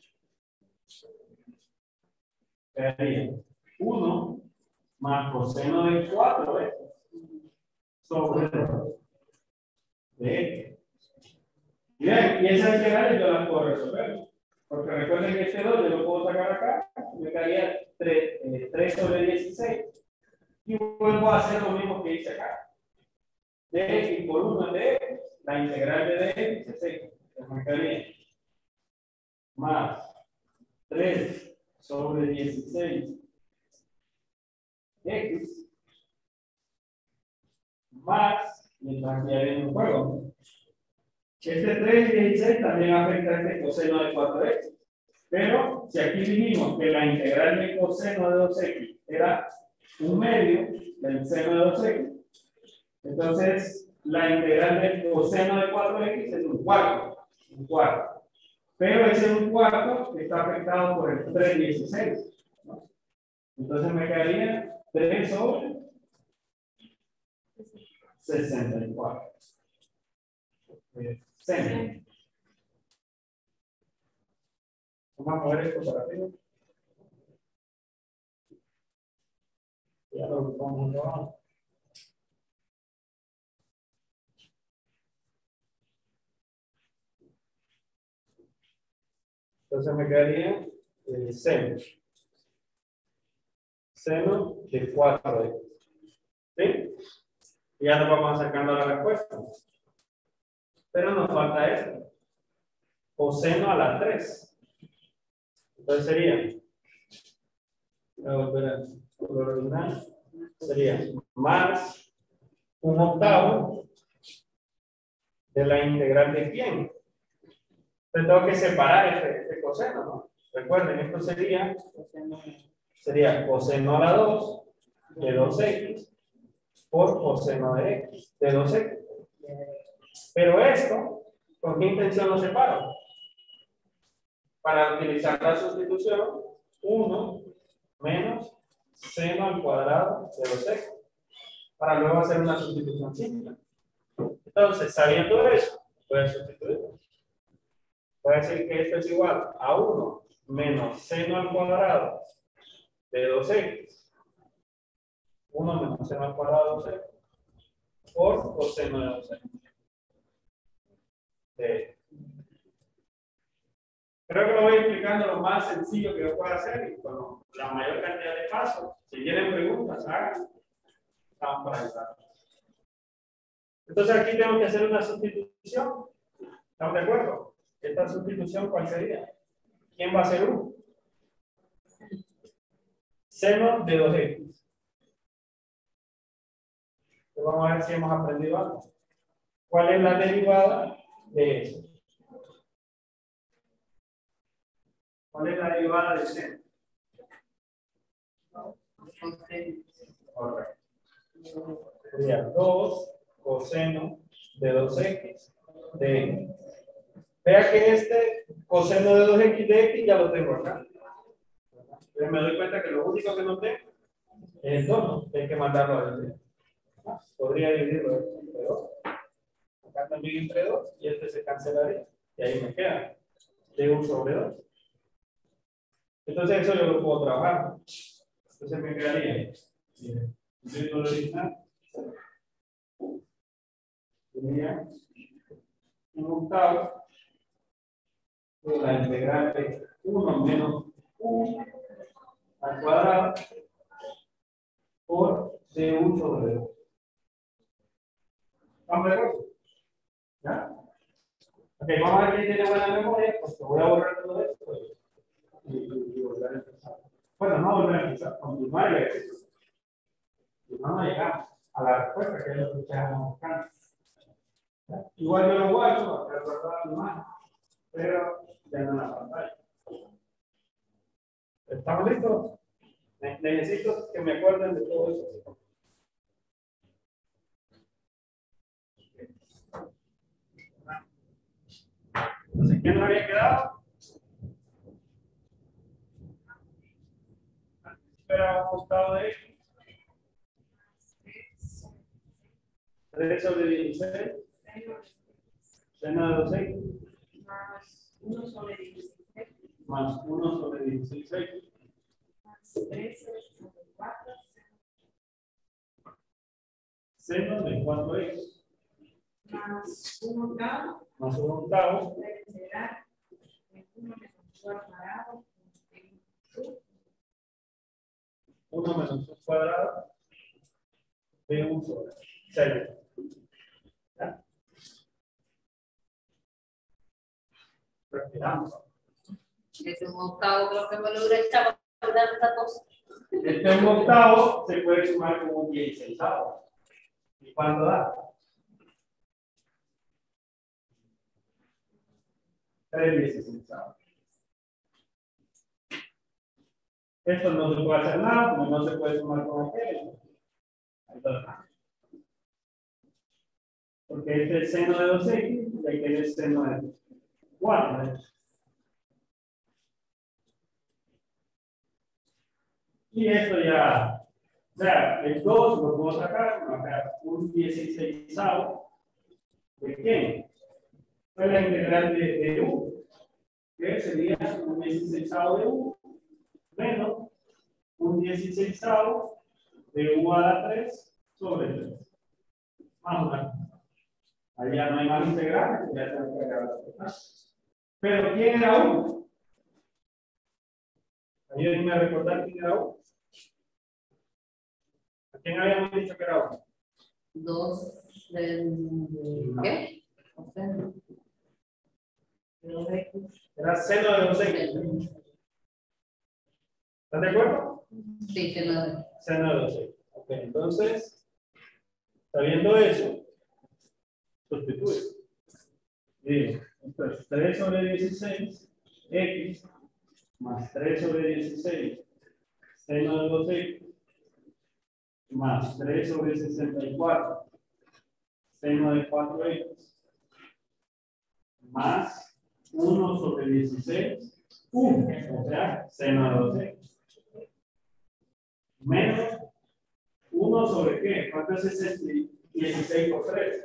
quedaría uno más coseno de cuatro x sobre dos de x. Bien, y esas integrales yo las puedo resolver. Porque recuerden que este dos yo lo puedo sacar acá, me quedaría tres, eh, tres sobre dieciséis. Y vuelvo a hacer lo mismo que hice acá. Dx por uno es dx, la integral de dx es x. Entonces me quedaría más tres sobre dieciséis x más, mientras ya viene un juego. Este tres y dieciséis también afecta a este coseno de cuatro x. Pero si aquí dijimos que la integral de coseno de dos x era un medio del seno de dos x, Entonces, la integral del coseno de cuatro x es un cuarto. Un cuarto. Pero ese un cuarto está afectado por el tres dieciséis. ¿No? Entonces me quedaría tres sobre sesenta y cuatro. Seno. Vamos a mover esto para arriba. Ya lo vamos a. Entonces me quedaría el seno. Seno de cuatro x. ¿Sí? Y ya nos vamos acercando a la respuesta. Pero nos falta esto. Coseno a la tres. Entonces sería. Voy a volver a lo original. Sería más un octavo de la integral de quién. Entonces tengo que separar este, este coseno, ¿no? Recuerden, esto sería, sería coseno a la dos de dos x por coseno de x de dos x. Pero esto, ¿con qué intención lo separo? Para utilizar la sustitución, uno menos seno al cuadrado de dos x. Para luego hacer una sustitución simple. Entonces, sabiendo eso, voy a sustituir. Voy a decir que esto es igual a uno menos seno al cuadrado de dos x. uno menos seno al cuadrado de dos x por coseno de dos x. De... Creo que lo voy explicando lo más sencillo que yo pueda hacer y con la mayor cantidad de pasos. Si tienen preguntas, hagan. Estamos para ayudar. Entonces aquí tengo que hacer una sustitución. ¿Estamos de acuerdo? Esta sustitución, ¿cuál sería? ¿Quién va a ser uno? Seno de dos x. Entonces vamos a ver si hemos aprendido algo. ¿Cuál es la derivada de eso? ¿Cuál es la derivada de seno? Correcto. Sería dos coseno de dos x de x. Vea que este coseno de dos x de x ya lo tengo acá. Entonces me doy cuenta que lo único que no tengo es el dos, ¿no? Hay que mandarlo a la podría dividirlo entre dos. Acá también entre dos y este se cancelaría. Y ahí me queda de uno sobre dos. Entonces eso yo lo puedo trabajar. Entonces me quedaría. Miren, lo original. Tenía un octavo de la integral de uno menos uno al cuadrado por d uno sobre dos. ¿Estamos de acuerdo? ¿Ya? Ok, vamos a ver quién tiene buena memoria, pues te voy a borrar todo esto y, y, y volver a empezar. Bueno, no volver a empezar, continuar el ejercicio. Si no, no llegamos a la respuesta que es lo que estábamos buscando. Igual yo lo guardo para guardar la imagen, pero ya no en la pantalla. ¿Estamos listos? Necesito que me acuerden de todo eso. Entonces, ¿quién no había quedado? Era un costado de X. tres sobre dieciséis. Seno de dos x. Más uno sobre dieciséis. Más uno sobre dieciséis x. Más tres sobre cuatro. Seno de cuatro x. Más un octavo. Más un octavo. La integral de uno menos un cuadrado. uno menos un cuadrado de uno sobre seis. ¿Ya? Respiramos. Es un octavo, creo que me lo hubiera echado a olvidar esta cosa. Este un octavo se puede sumar como un dieciséisavo. ¿Y cuánto da? tres dieciséisavos. Esto no se puede hacer nada, como no se puede sumar con aquello. Entonces, Porque este es seno de dos x y aquí es seno de cuatro. ¿eh? Y esto ya, o sea, el dos lo puedo sacar, me va a quedar un dieciseisavo de qué? Pues la integral de, de u, que sería un dieciseisavo de u menos un dieciseisavo de u a la tres sobre tres. Vamos a ver. Ahí ya no hay más integrales, ya tengo que agregar las demás. Pero ¿quién era u? Ayúdenme a recordar quién era u. ¿A quién habíamos dicho que era u? Dos del... ¿Qué? O sea, de dos X. Era seno de dos x. ¿Estás de acuerdo? Sí, seno de... Seno de dos x. Ok, entonces, sabiendo eso, sustituye. Digo, entonces tres sobre dieciséis, x, más tres sobre dieciséis, seno de dos x, más tres sobre sesenta y cuatro, seno de cuatro x, más uno sobre dieciséis, u, o sea, seno de dos x, menos uno sobre qué, ¿cuánto es ese dieciséis por tres?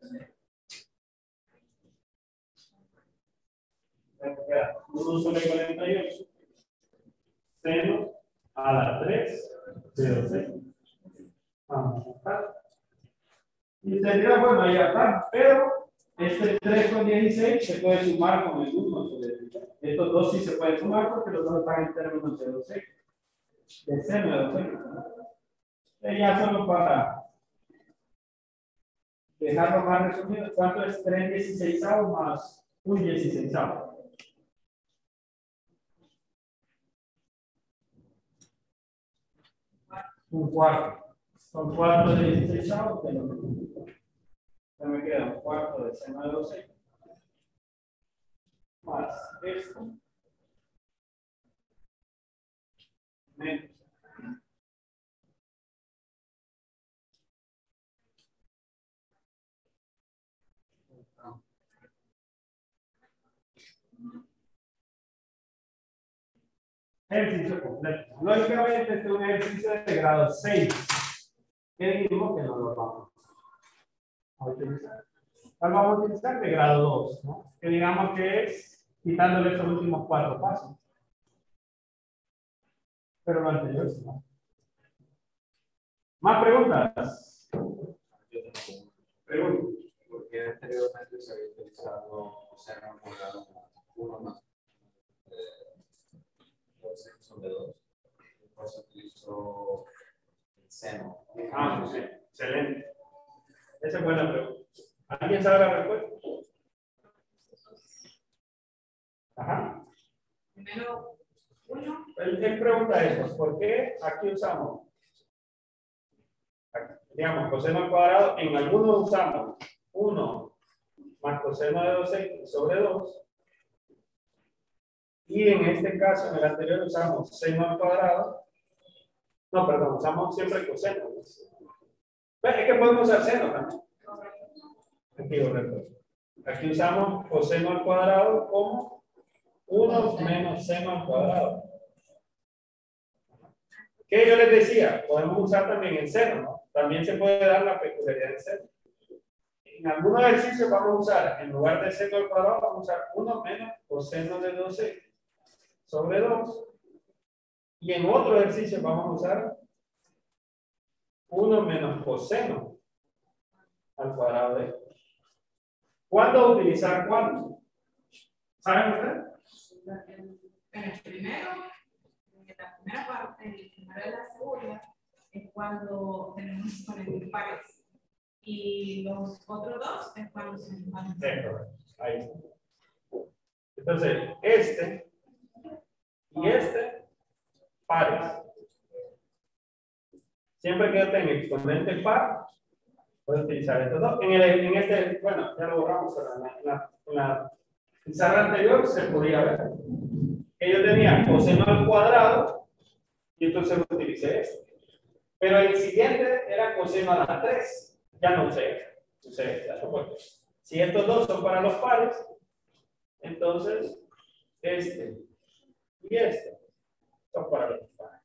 uno sobre cuarenta y ocho, seno a la tres de dos x. Vamos a buscar. Y te dirá, bueno, ahí está, pero este tres con dieciséis se puede sumar con el uno sobre dieciséis. Estos dos sí se pueden sumar porque los dos están en términos de dos x. De seno de dos x. ¿No? Ya solo para dejarlo más resumido, ¿cuánto es tres dieciseisavos más un dieciseisavo? Un cuarto. Son cuatro de dieciseisavos, que no ya me queda un cuarto de seno de dos x. Más esto. Menos. Ejercicio completo. Lógicamente, este es un ejercicio de grado seis. ¿Qué dijimos que no lo vamos a utilizar? Lo vamos a utilizar de grado dos, ¿no? Que digamos que es quitándole estos últimos cuatro pasos. Pero lo anterior sí, ¿no? ¿Más preguntas? Preguntas. Porque anteriormente se había utilizado seno cuadrado uno más dos x sobre dos. Después se utilizó el seno. Ah, sí, excelente. Esa es buena pregunta. ¿Alguien sabe la respuesta? Ajá. Primero, uno. Él, él pregunta eso. ¿Por qué aquí usamos? Aquí, digamos, coseno al cuadrado. En algunos usamos uno más coseno de dos x sobre dos. Y en este caso, en el anterior, usamos seno al cuadrado. No, perdón, usamos siempre coseno. Es que podemos usar seno también. Aquí, correcto. Aquí usamos coseno al cuadrado como uno menos seno al cuadrado. ¿Qué yo les decía? Podemos usar también el seno, ¿no? También se puede dar la peculiaridad del seno. En algunos ejercicios vamos a usar, en lugar de seno al cuadrado, vamos a usar uno menos coseno de dos x sobre dos. Y en otro ejercicio vamos a usar uno menos coseno al cuadrado de x. ¿Cuándo utilizar cuándo? ¿Saben ustedes? En el primero, en la primera parte, en el primero de la segunda, es cuando tenemos exponentes pares. Y los otros dos es cuando se van. Ahí está. Entonces, este y este, pares. Siempre que yo tenga exponente par, puedo utilizar estos dos. En, el, en este, bueno, ya lo borramos, pero en la, en la, en la pizarra anterior se podía ver que yo tenía coseno al cuadrado y entonces lo utilicé este. Pero el siguiente era coseno a la tres, ya no sé. Entonces, claro, pues, si estos dos son para los pares, entonces este y este son para los pares.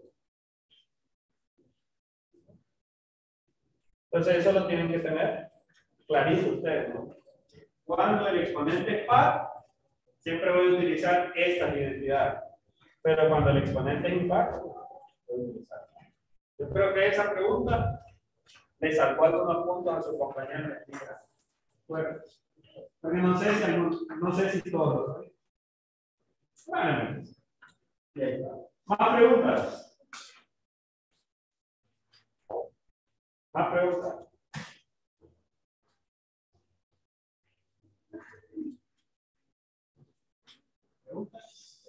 Entonces, eso lo tienen que tener clarito ustedes, ¿no? Cuando el exponente es par, siempre voy a utilizar estas identidades. Pero cuando el exponente es impar, voy a utilizar. Yo creo que esa pregunta le salvó algunos puntos a su compañero de explicación. Bueno, porque no sé si algún, no sé si todos. Bueno, bien. Más preguntas. Más preguntas. ¿Preguntas?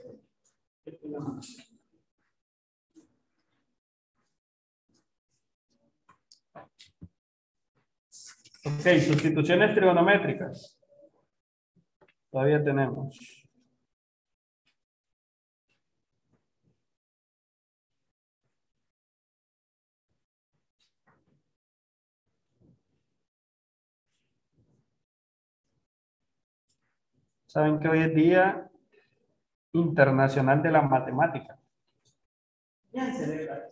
Ok, sustituciones trigonométricas. Todavía tenemos. Saben que hoy es Día Internacional de la Matemática. Bien, celebra.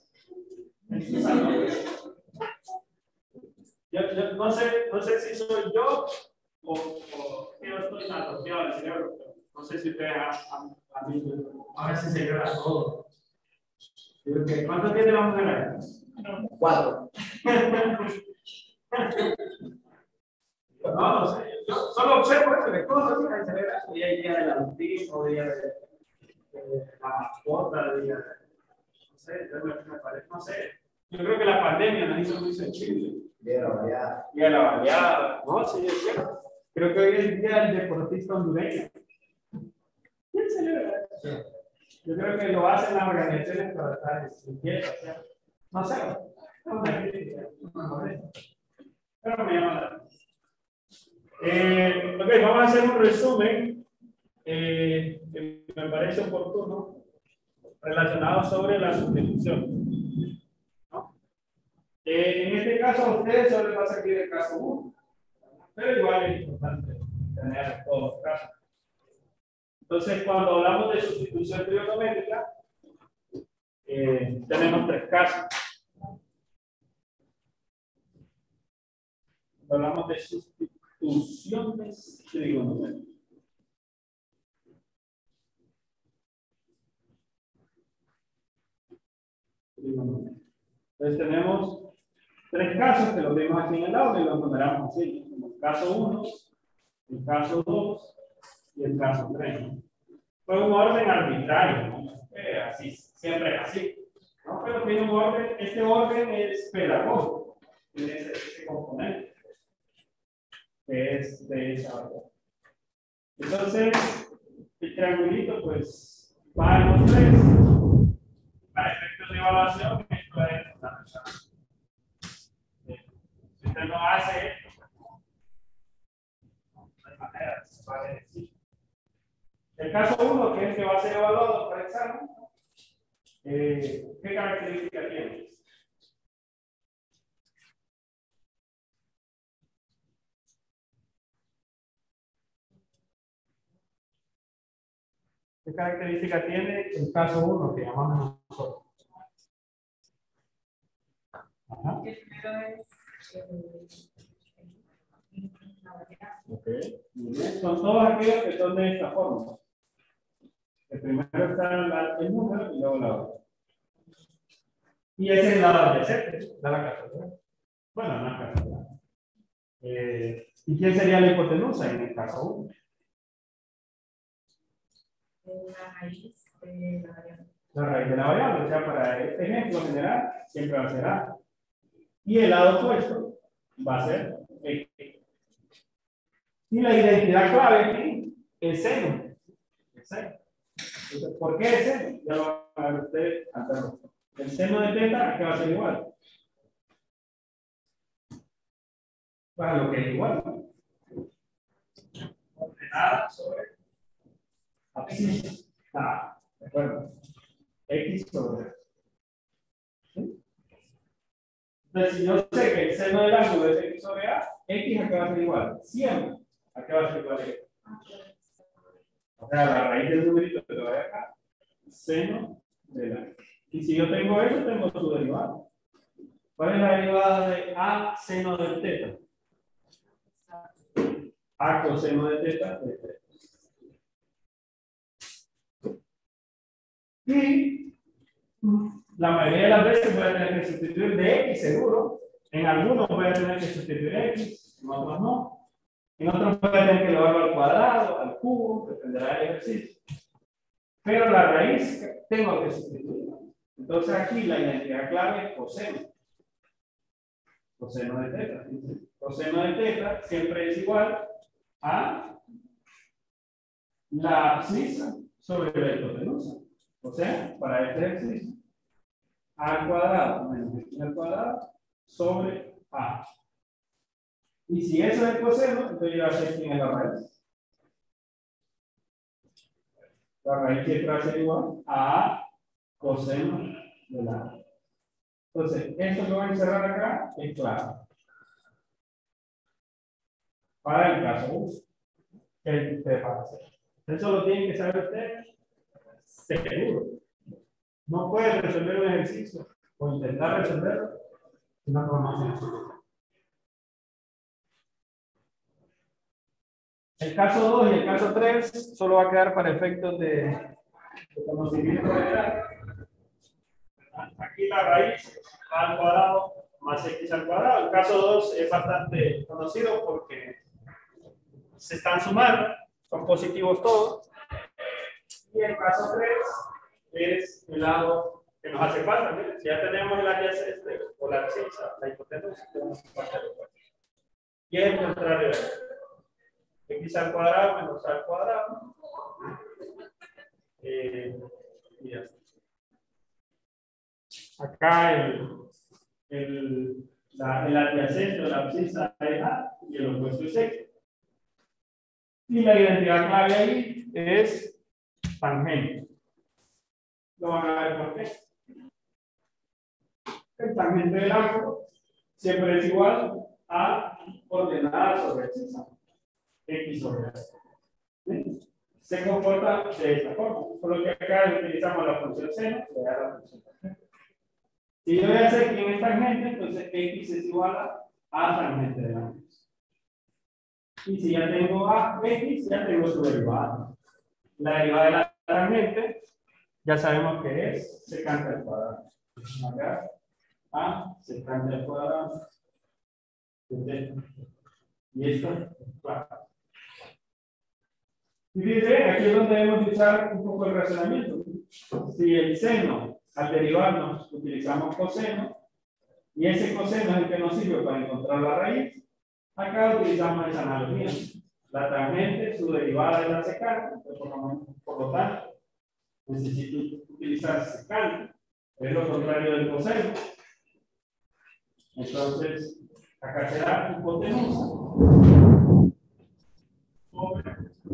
Yo, yo no sé, no sé si soy yo o, o yo estoy asociado al cerebro. No sé si ustedes han, han visto. A ver si se celebra todo. ¿Cuántos días vamos a ganar? Cuatro. No, no sé. Yo solo observo esto, que todos los días se celebra. Hoy hay día del autismo, día de, de la mascota, día de. No sé, yo me, me parece, no sé. Yo creo que la pandemia nos hizo muy sensibles. Día de la baleada. Día de la baleada. No, sí, es cierto. Creo que hoy es el día del deportista hondureño. ¿Quién celebra eso? Yo creo que lo hacen las organizaciones para estar limpieza, o sea, no sé, no me crítica, no me molesta. Pero me llama la atención. Eh, ok, vamos a hacer un resumen eh, que me parece oportuno relacionado sobre la sustitución. ¿No? Eh, en este caso, a ustedes solo les va a servir el caso uno, pero igual es importante tener todos los casos. Entonces, cuando hablamos de sustitución trigonométrica, eh, tenemos tres casos. Cuando hablamos de sustituciones trigonométricas. Entonces tenemos tres casos que los vemos aquí en el lado y los numeramos así. El caso uno, el caso dos y el caso tres. Fue un orden arbitrario, ¿no? Eh, así, siempre es así. ¿No? Pero tiene un orden, este orden es pedagógico, tiene ese, ese componente, que es de esa orden. Entonces, el triangulito, pues, va en los tres. Para efectos de evaluación, esto es fundamental. Si usted no hace esto, no hay manera, se va a decir. El caso uno, que es el que va a ser evaluado para el examen, eh, ¿qué características tiene? ¿Qué característica tiene el caso uno que llamamos nosotros? Ajá. El primero es eh, la variedad. Okay. Muy bien. Son todos aquellos que son de esta forma. El primero está la, el número y luego la otra. Y ese es la adyacente, da la casualidad. Bueno, no es casualidad. Eh, ¿Y quién sería la hipotenusa en el caso uno? La raíz de la variable. La raíz de la variable, o sea, para este ejemplo general, siempre va a ser A. Y el lado opuesto va a ser X. Y la identidad clave aquí es seno. El seno. Entonces, ¿por qué el seno? Ya lo van a ver ustedes al verlo. El seno de teta, ¿qué va a ser igual? Para lo que es igual. Ordenada sobre abscisa. Ah, ¿de acuerdo? X sobre. ¿Sí? Entonces, si yo sé que el seno del ángulo es x sobre a, x a qué va a ser igual, siempre a qué va a ser igual a x. O sea, la raíz del numerito que va acá, seno del ángulo. Y si yo tengo eso, tengo su derivada. ¿Cuál es la derivada de a seno del teta? A coseno de teta de teta. Y la mayoría de las veces voy a tener que sustituir de x seguro. En algunos voy a tener que sustituir x, en otros no. En otros voy a tener que elevarlo al cuadrado, al cubo, dependerá del ejercicio. Pero la raíz tengo que sustituirla. Entonces aquí la identidad clave es coseno. Coseno de teta. Coseno de teta siempre es igual a la abscisa sobre la hipotenusa. O sea, para este ejercicio, a al cuadrado menos x al cuadrado sobre a. Y si eso es el coseno, entonces yo voy a hacer quién es la raíz. La raíz siempre va a ser igual a coseno de la. Entonces, esto que voy a encerrar acá es claro. Para el caso uno, que usted va a hacer. Eso lo tienen que saber ustedes seguro. No pueden resolver un ejercicio o intentar resolverlo si no conocen eso. El caso dos y el caso tres solo va a quedar para efectos de, de conocimiento general. Aquí la raíz a al cuadrado más x al cuadrado. El caso dos es bastante conocido porque se están sumando, son positivos todos. Y el caso tres es el lado que nos hace falta. Miren, si ya tenemos el adyacente o la abscisa, la hipotenusa, tenemos que pasar el cuadrado. Y es el contrario de esto. X al cuadrado menos a al cuadrado. Eh, y ya. Acá el, el, la, el adyacente o la abscisa es A y el opuesto es X. Y la identidad clave ahí es tangente. Lo van a ver por qué. El tangente del ángulo siempre es igual a ordenada sobre abscisa. X sobre A. ¿Sí? Se comporta de esta forma. Por lo que acá utilizamos la función seno, le da la función tangente. Si yo voy a hacer quién es tangente, entonces X es igual a A tangente del ángulo. Y si ya tengo a X, ya tengo su derivada. La derivada de la tangente, ya sabemos que es secante al cuadrado. Acá, a secante al cuadrado. Y esto, claro. Y fíjense, aquí es donde debemos usar un poco el razonamiento. Si el seno, al derivarnos, utilizamos coseno, y ese coseno es el que nos sirve para encontrar la raíz, acá utilizamos esa analogía. La tangente, su derivada de la secante, por lo, por lo tanto, necesito utilizar secante, es lo contrario del coseno. Entonces, acá será hipotenusa sobre.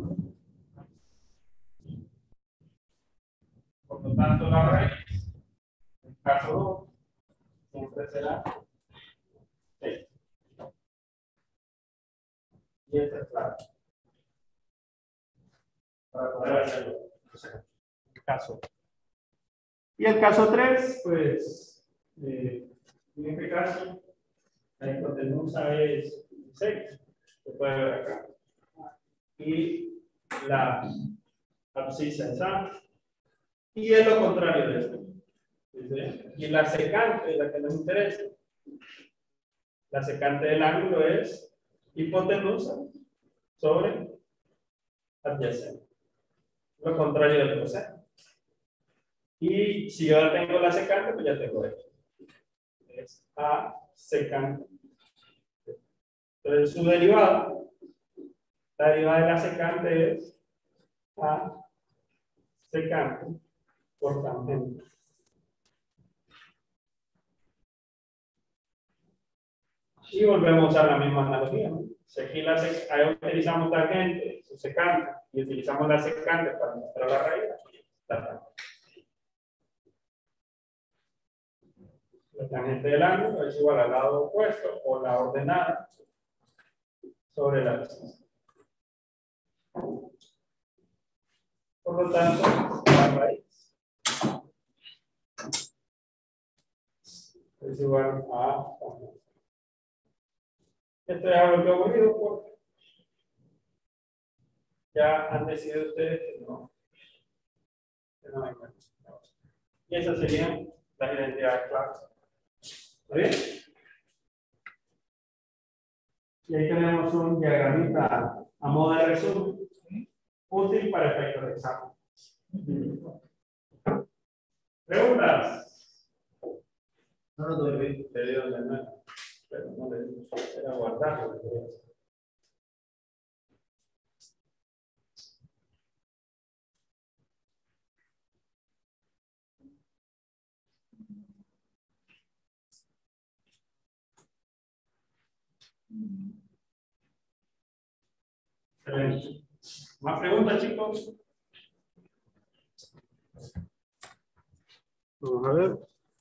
Por lo tanto, la raíz, en el caso dos, siempre será seis. Y este es claro. Para poder hacerlo. El caso. Y el caso tres, pues, eh, en este caso, la hipotenusa es seis. Se puede ver acá. Y la abscisa es A. Y es lo contrario de esto. ¿Sí? Y la secante es la que nos interesa. La secante del ángulo es hipotenusa sobre adyacente. Lo contrario del coseno. Y si yo ya tengo la secante, pues ya tengo esto. Es A secante. Entonces su derivada, la derivada de la secante es A secante por tangente. Y volvemos a usar la misma analogía, ¿no? Si aquí la sec ahí utilizamos tangente, su secante, y utilizamos la secante para mostrar la raíz, la tangente. La tangente del ángulo es igual al lado opuesto o la ordenada sobre el abscisa. Por lo tanto, la raíz es igual a tangente. Esto es algo que ha ocurrido porque ya han decidido ustedes que no, que no hay más. Y esas serían las identidades claves. ¿Está bien? Y ahí tenemos un diagramita a modo de resumen útil para efectos de examen. ¿Preguntas? No lo doy pedido de nada, pero no le digo, era guardarlo. lo que quería hacer. Excelente. ¿Más preguntas, chicos? Vamos a ver.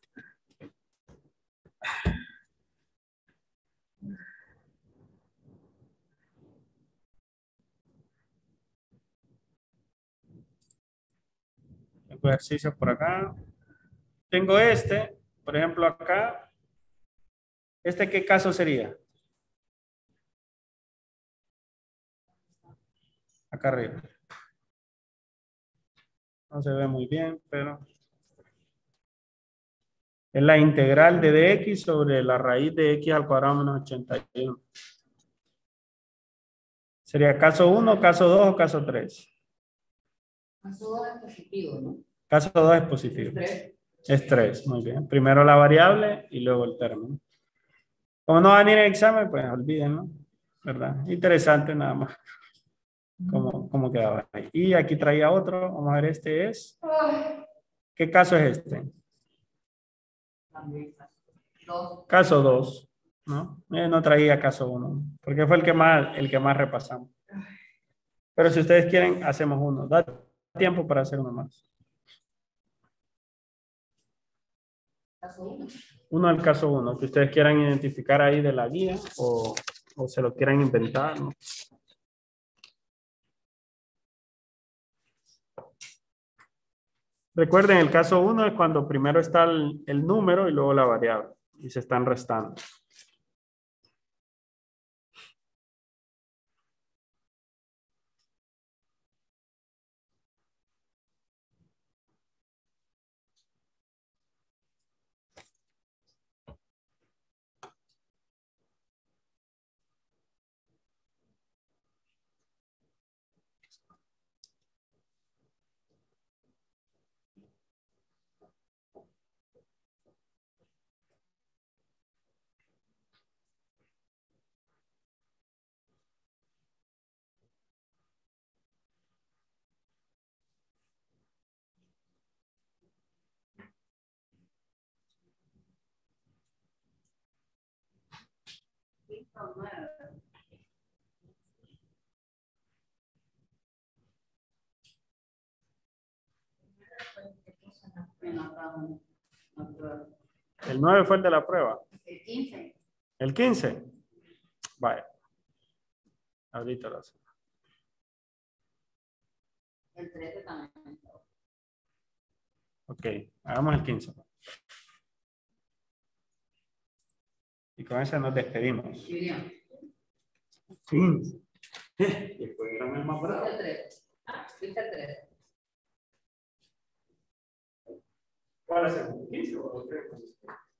Tengo ejercicios por acá. Tengo este, por ejemplo, acá. ¿Este qué caso sería? Acá arriba. No se ve muy bien, pero es la integral de dx sobre la raíz de x al cuadrado menos ochenta y uno. ¿Sería caso uno, caso dos o caso tres? Caso dos es positivo, ¿no? Caso dos es positivo. tres. Es tres, muy bien. Primero la variable y luego el término. Como no va a venir el examen, pues olvídenlo, ¿verdad? Interesante nada más. Cómo, cómo quedaba ahí. Y aquí traía otro. Vamos a ver, este es. ¿Qué caso es este? Dos. Caso dos, ¿no? Eh, no traía caso uno, porque fue el que más, el que más repasamos. Pero si ustedes quieren, hacemos uno. Da tiempo para hacer uno más. Caso uno. Uno al caso uno, que ustedes quieran identificar ahí de la guía o, o se lo quieran inventar, ¿no? Recuerden, el caso uno es cuando primero está el, el número y luego la variable y se están restando. El nueve fue el de la prueba. El quince. ¿El quince? Vaya. Ahorita lo hacemos. El trece también. Ok, hagamos el quince. Y con eso nos despedimos. Miriam. quince. Y después eran el más bravo. El trece. Ah, ¿viste el trece? ¿Cuál es el quince o el trece?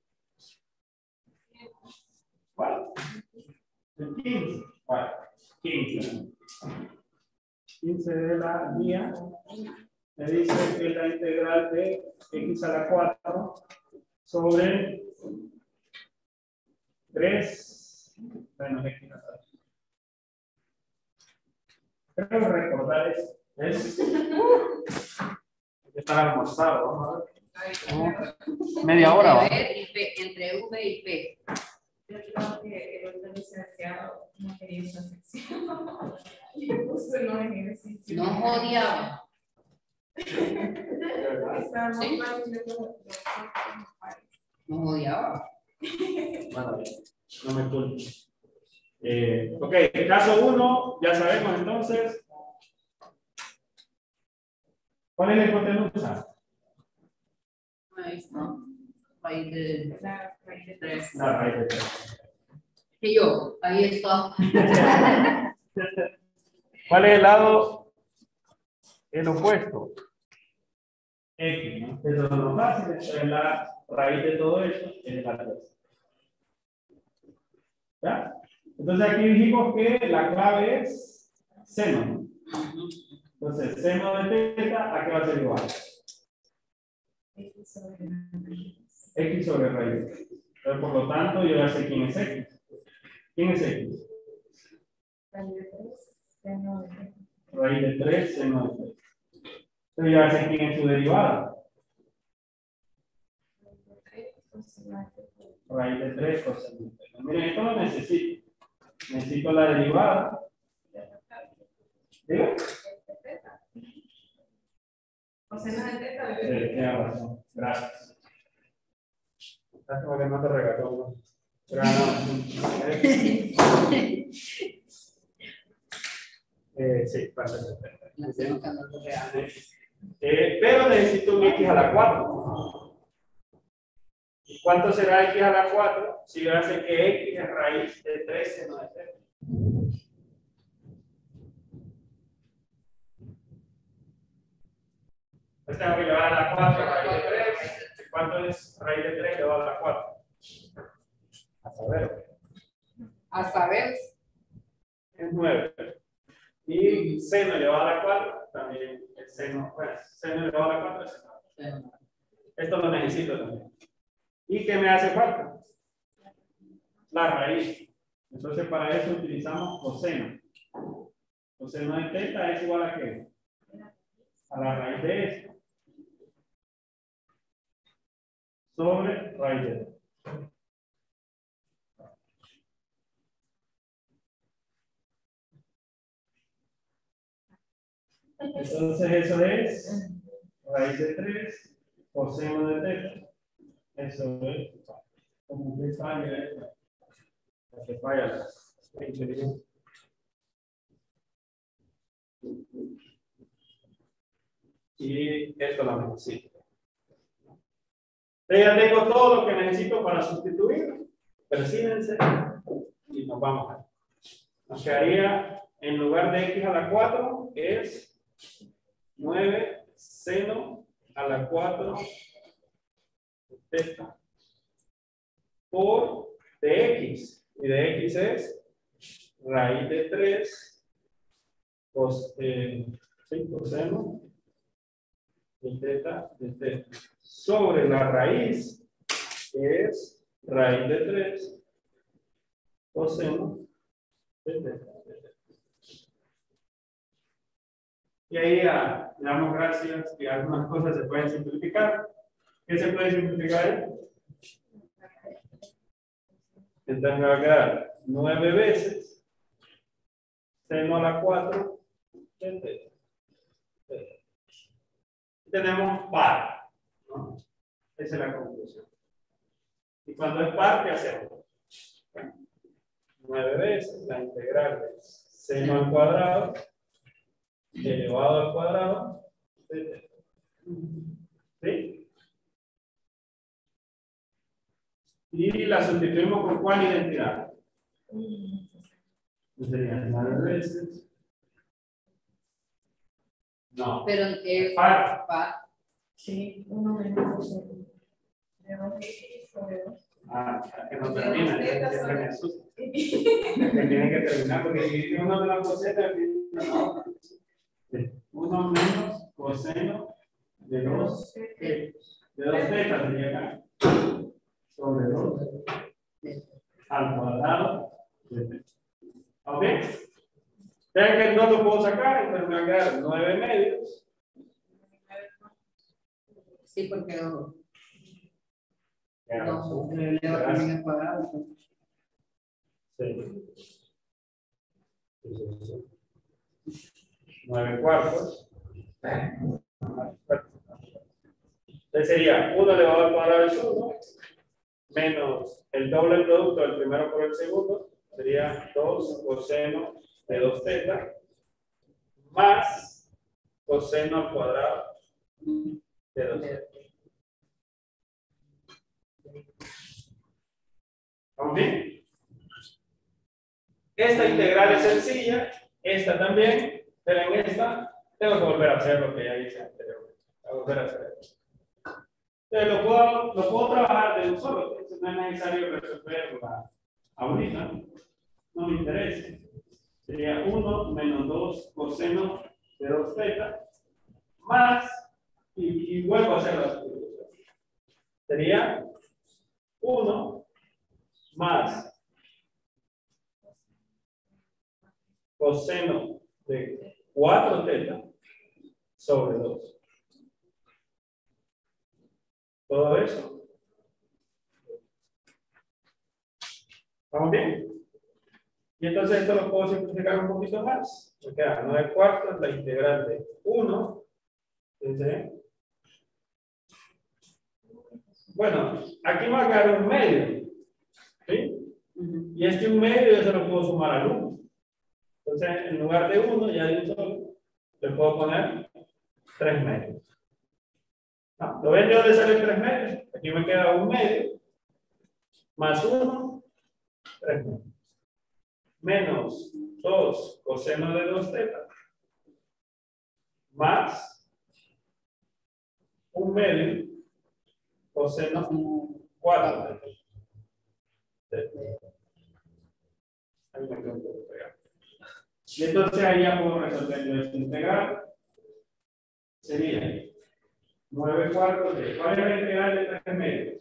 ¿Cuál? El quince. Vale, quince. quince de la guía me dice que la integral de x a la cuatro sobre tres menos x a la cuatro. Creo que recordar es, es uh, estar almorzado, vamos a ver. ¿Cómo? Media hora. ¿Va? Entre, y P, entre V y P. Yo creo que el otro licenciado no quería esa sección. Y puso no en ejercicio. No odiaba. Está muy ¿Sí? fácil de los- los- Nos odiaba. Bueno, no me culpo. Eh, ok, caso uno, ya sabemos entonces. ¿Cuál es la hipotenusa? Ahí está. Raíz de La raíz de tres. La raíz de tres. Y yo, ahí está. ¿Cuál es el lado? El opuesto. X, ¿no? Eso es lo fácil, es la raíz de todo eso, es la tres. ¿Ya? Entonces aquí dijimos que la clave es seno, ¿no? Entonces, seno de teta, ¿a qué va a ser igual? X sobre la raíz. X sobre raíz. Entonces, por lo tanto, yo ya sé quién es X. ¿Quién es X? Raíz de tres, seno de tres. Raíz de tres, seno de tres. Entonces, ya sé quién es su derivada. Raíz de tres, coseno de tres. Miren, esto lo necesito. Necesito la derivada. ¿Diga? Coseno de teta. Sí, tiene razón. Gracias. Lástima que no te regaló, ¿no? Pero no. Eh, sí, perfecto. La hacemos cuando lo real. Eh, pero necesito un X a la cuatro. ¿Y cuánto será X a la cuatro? Si yo hace que X es raíz de tres seno de teta. Entonces tengo que llevar a la cuatro raíz de tres. ¿Cuánto es raíz de tres elevado a la cuatro? A saber. A saber. Es nueve. Y seno elevado a la cuatro, también el seno, bueno, seno elevado a la cuatro es seno. Esto lo necesito también. ¿Y qué me hace falta? La raíz. Entonces para eso utilizamos coseno. Coseno de teta es igual a qué? A la raíz de esto. Sobre raíz de esto. Entonces eso es raíz de tres, coseno de teta. Eso es como que falla esta. Que falla la inteligencia. Y esto lo necesito. Ya tengo todo lo que necesito para sustituir. Persídense y nos vamos a. Nos quedaría en lugar de X a la cuatro es nueve seno a la cuatro teta por de X. Y de X es raíz de tres cos, eh, sí, coseno de teta de teta sobre la raíz que es raíz de tres coseno de teta. Y ahí ya, le damos gracias que algunas cosas se pueden simplificar. ¿Qué se puede simplificar ahí? Entonces me va a quedar nueve veces seno a la cuatro de teta. Tenemos par, ¿no? Esa es la conclusión. Y cuando es par, ¿qué hacemos? nueve veces la integral de seno al cuadrado elevado al cuadrado de teta. ¿Sí? Y la sustituimos por ¿cuál identidad? Serían nueve veces. No. Pero es Par. par. Sí, uno menos coseno. De dos X sobre dos. Ah, que no termina. Siempre me asusta. Que tiene que terminar porque si dice uno de la coseta, no. Uno menos coseno de dos de dos tetas sería acá sobre dos al cuadrado de teta. ¿Ok? Vean que no lo puedo sacar, entonces me va a quedar nueve medios. Sí, porque no. Ya, No, le va a poner al cuadrado. sí. Sí, sí, sí. nueve cuartos. Entonces sería uno elevado al cuadrado es uno, menos el doble producto del primero por el segundo, sería dos coseno de dos teta, más coseno al cuadrado de dos teta. ¿Vamos bien? Esta integral es sencilla, esta también, pero en esta tengo que volver a hacer lo que ya hice anteriormente. A volver a hacer esto. Entonces lo puedo, lo puedo trabajar de un solo, entonces no es necesario resolverla ahorita, no me interesa. Sería uno menos dos coseno de dos teta, más, y, y vuelvo a hacer las cosas. Sería uno más coseno de cuatro teta sobre dos. Todo eso. ¿Estamos bien? Y entonces esto lo puedo simplificar un poquito más. Me queda nueve cuartos, la integral de uno. ¿Sí? Bueno, aquí va a quedar un medio. ¿Sí? Y este un medio yo se lo puedo sumar al uno. Entonces, en lugar de uno, ya de un solo, le puedo poner tres medios. ¿No? ¿Lo ven de dónde salen tres medios? Aquí me queda un medio, más uno, tres medios. Menos dos coseno de dos teta, más un medio coseno cuatro teta. Ahí me quedo un poco pegado. Y entonces ahí ya puedo resolver yo esta integral. Sería nueve cuartos de. ¿Cuál es la integral de tres medios?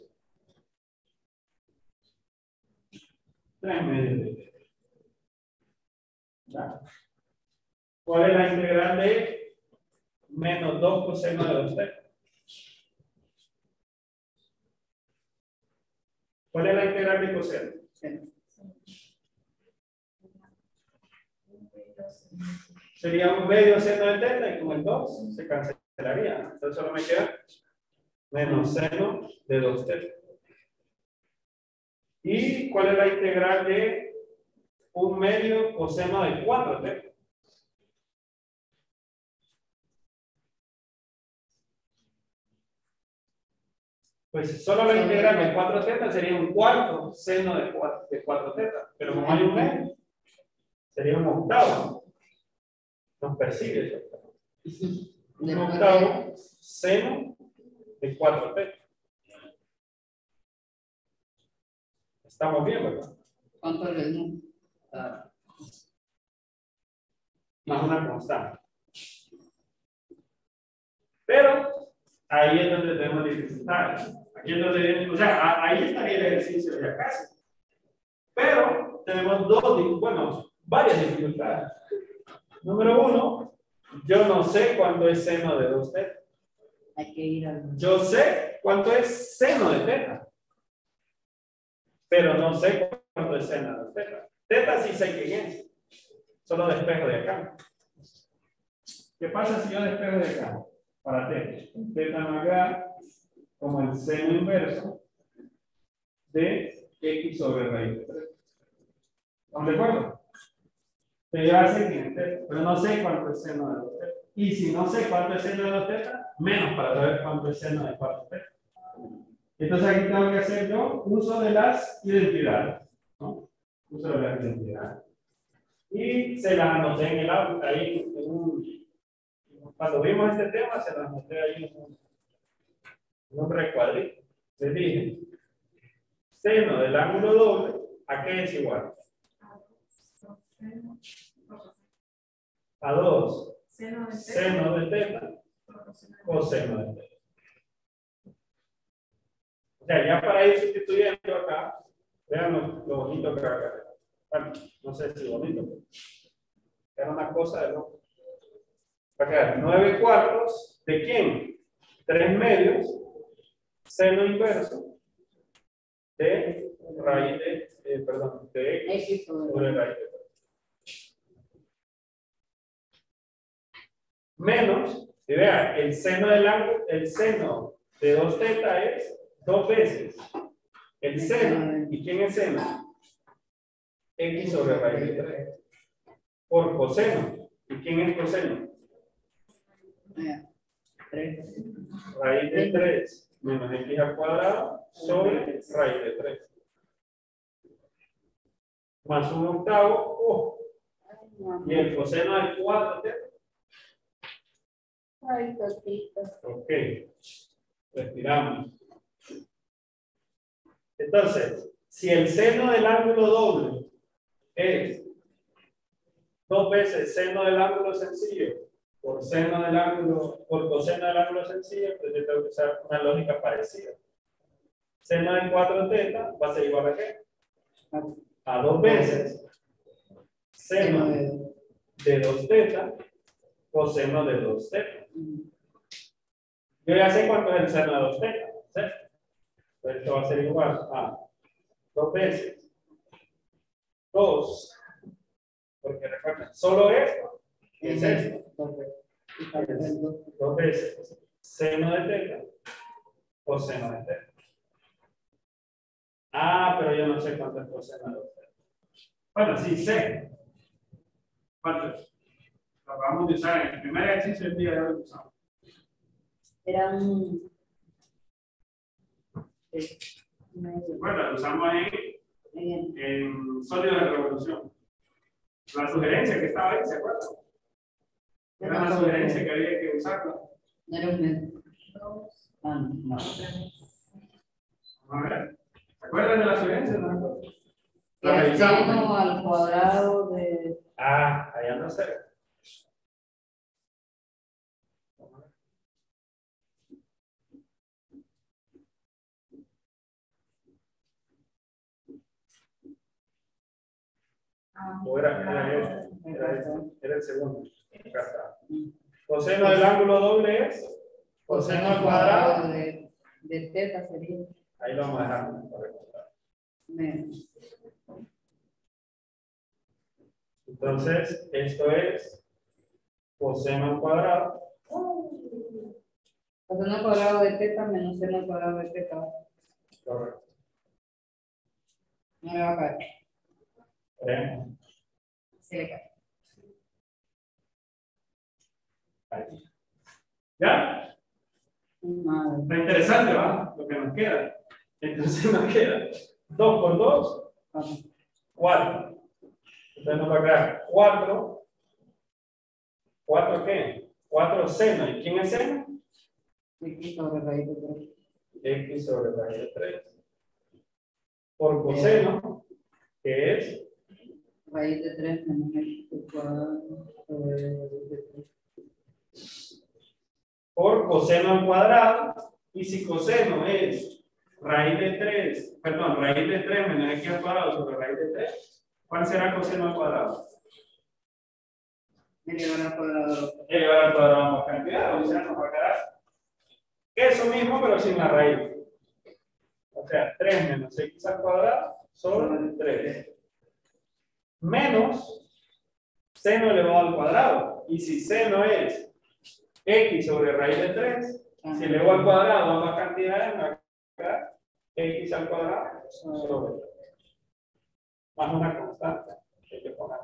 tres medios de. ¿Ya? ¿Cuál es la integral de menos dos coseno de dos teta? ¿Cuál es la integral de coseno? Sería un medio seno de teta y con el dos se cancelaría. Entonces solo me queda menos seno de dos teta. ¿Y cuál es la integral de un medio coseno de cuatro teta? Pues solo la integral de cuatro teta sería un cuarto seno de cuatro, de cuatro teta. Pero como hay un medio, sería un octavo. Nos persigue eso. Un octavo seno de cuatro teta. Estamos bien, ¿verdad? ¿Cuánto es el Más una constante. Pero ahí es donde tenemos dificultades. Aquí es donde, o sea, ahí estaría el ejercicio ya casi. Pero tenemos dos, bueno, varias dificultades. Número uno, yo no sé cuánto es seno de dos teta. Hay que ir al. Yo sé cuánto es seno de teta. Pero no sé cuánto es seno de dos teta. Teta sí sé quién es. Solo despejo de acá. ¿Qué pasa si yo despejo de acá? Para teta. Teta me acá como el seno inverso de x sobre raíz de tres. ¿Estamos de acuerdo? Pero ya sé quién es teta, pero no sé cuánto es seno de dos teta. Y si no sé cuánto es seno de dos teta, menos para saber cuánto es seno de cuatro teta. Entonces aquí tengo que hacer yo uso de las identidades, ¿no? Uso de las identidades. Y se las anoté en el aula, ahí en un, cuando vimos este tema, se las anoté ahí en un, en un recuadrito. Les dije, seno del ángulo doble, ¿a qué es igual? A dos seno de teta, coseno de teta. O sea, ya para ir sustituyendo acá, vean lo, lo bonito que acá. Bueno, no sé si bonito, pero era una cosa de loco. Va a quedar nueve cuartos, ¿de quién? tres medios, seno inverso de raíz de, eh, perdón, de x sobre raíz de tres. Menos, y vean, el seno del ángulo, el seno de dos teta es dos veces El seno. ¿Y quién es seno? X sobre raíz de tres. Por coseno. ¿Y quién es coseno? Raíz de tres menos X al cuadrado sobre raíz de tres. Más un octavo. Oh. Y el coseno de cuatro teta. Ay, totito. Ok. Respiramos. Entonces, si el seno del ángulo doble es dos veces seno del ángulo sencillo por seno del ángulo, por coseno del ángulo sencillo, entonces yo tengo que usar una lógica parecida. Seno de cuatro teta va a ser igual a ¿qué? A dos veces seno de dos teta coseno de dos teta. Yo ya sé cuánto es el seno de dos teta, ¿sí? Entonces esto va a ser igual a dos veces dos, porque recuerden, solo esto es esto. Es dos veces seno de teta coseno de teta. Ah, pero yo no sé cuánto es coseno de dos teta. Bueno, sí sé. ¿Cuánto es? Lo acabamos de usar en el primer ejercicio del día de hoy. Usamos. Era un. Bueno, lo usamos en, en sólido de revolución. La sugerencia que estaba ahí, ¿se acuerdan? Era una sugerencia que había que usarla. No era un. Ah, no. A ver. ¿Se acuerdan de la sugerencia? ¿No? La El revisamos. seno al cuadrado de. Ah, allá no sé. O era, era, este, era, este, era el segundo. Acá está. Coseno del ángulo doble es coseno al cuadrado. De, de teta sería. Ahí lo vamos a dejar para recordar. Menos. Entonces, esto es coseno al cuadrado. Coseno al cuadrado de teta menos seno al cuadrado de teta. Correcto. No le va a caer. Veremos. Se le cae. Ahí. ¿Ya? Madre. Está interesante, ¿va? Lo que nos queda. Entonces nos queda dos por dos, cuatro. Entonces nos va a quedar cuatro. ¿cuatro qué? cuatro seno. ¿Y quién es seno? X sobre raíz de tres. X sobre raíz de tres. Por coseno, que es Raíz de tres menos X al cuadrado sobre raíz de tres. por coseno al cuadrado. Y si coseno es raíz de tres, perdón, raíz de tres menos X al cuadrado sobre raíz de tres, ¿cuál será coseno al cuadrado? Elevar al cuadrado. Elevar al cuadrado a más cantidad, o sea, nos va a quedar eso mismo, pero sin la raíz. O sea, tres menos X al cuadrado sobre tres. Menos seno elevado al cuadrado. Y si seno es X sobre raíz de tres, si elevo al cuadrado ambas cantidades, me va a quedar X al cuadrado sobre tres. Más una constante que hay que poner.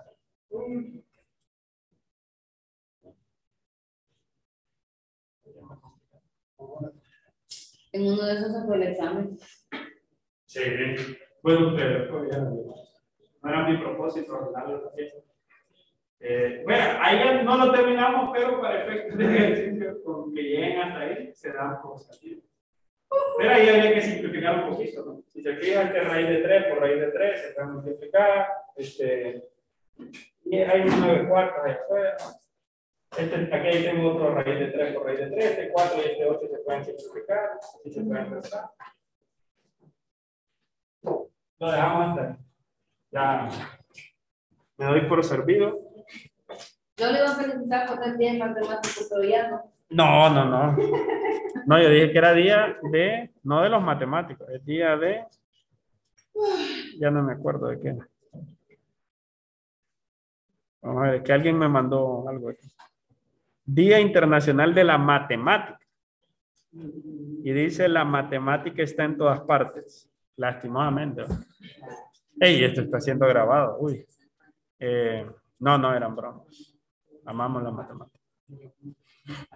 En uno de esos se fue el examen. Sí, bueno, pero ya no era mi propósito ordenarlo la fiesta. Eh, bueno, ahí no lo terminamos, pero para efectos de ejercicio, con que lleguen hasta ahí, se dan cosas. ¿Sí? Pero ahí habría que simplificar un poquito, ¿no? Si se fijan, este raíz de tres por raíz de tres se puede multiplicar. Este, y hay un nueve cuartos ahí afuera. Este, aquí tengo otro raíz de tres por raíz de tres. Este cuatro y este ocho se pueden simplificar. Y se pueden restar. Lo dejamos hasta ahí. Ya me doy por servido. Yo le iba a felicitar por el día de matemáticos, pero ya no. No, no, no. No, yo dije que era día de, no de los matemáticos, es día de, ya no me acuerdo de qué. Vamos a ver, que alguien me mandó algo aquí. Día Internacional de la Matemática. Y dice, la matemática está en todas partes. Lastimosamente. Ey, esto está siendo grabado. Uy. Eh, no, no eran bromas. Amamos la matemática.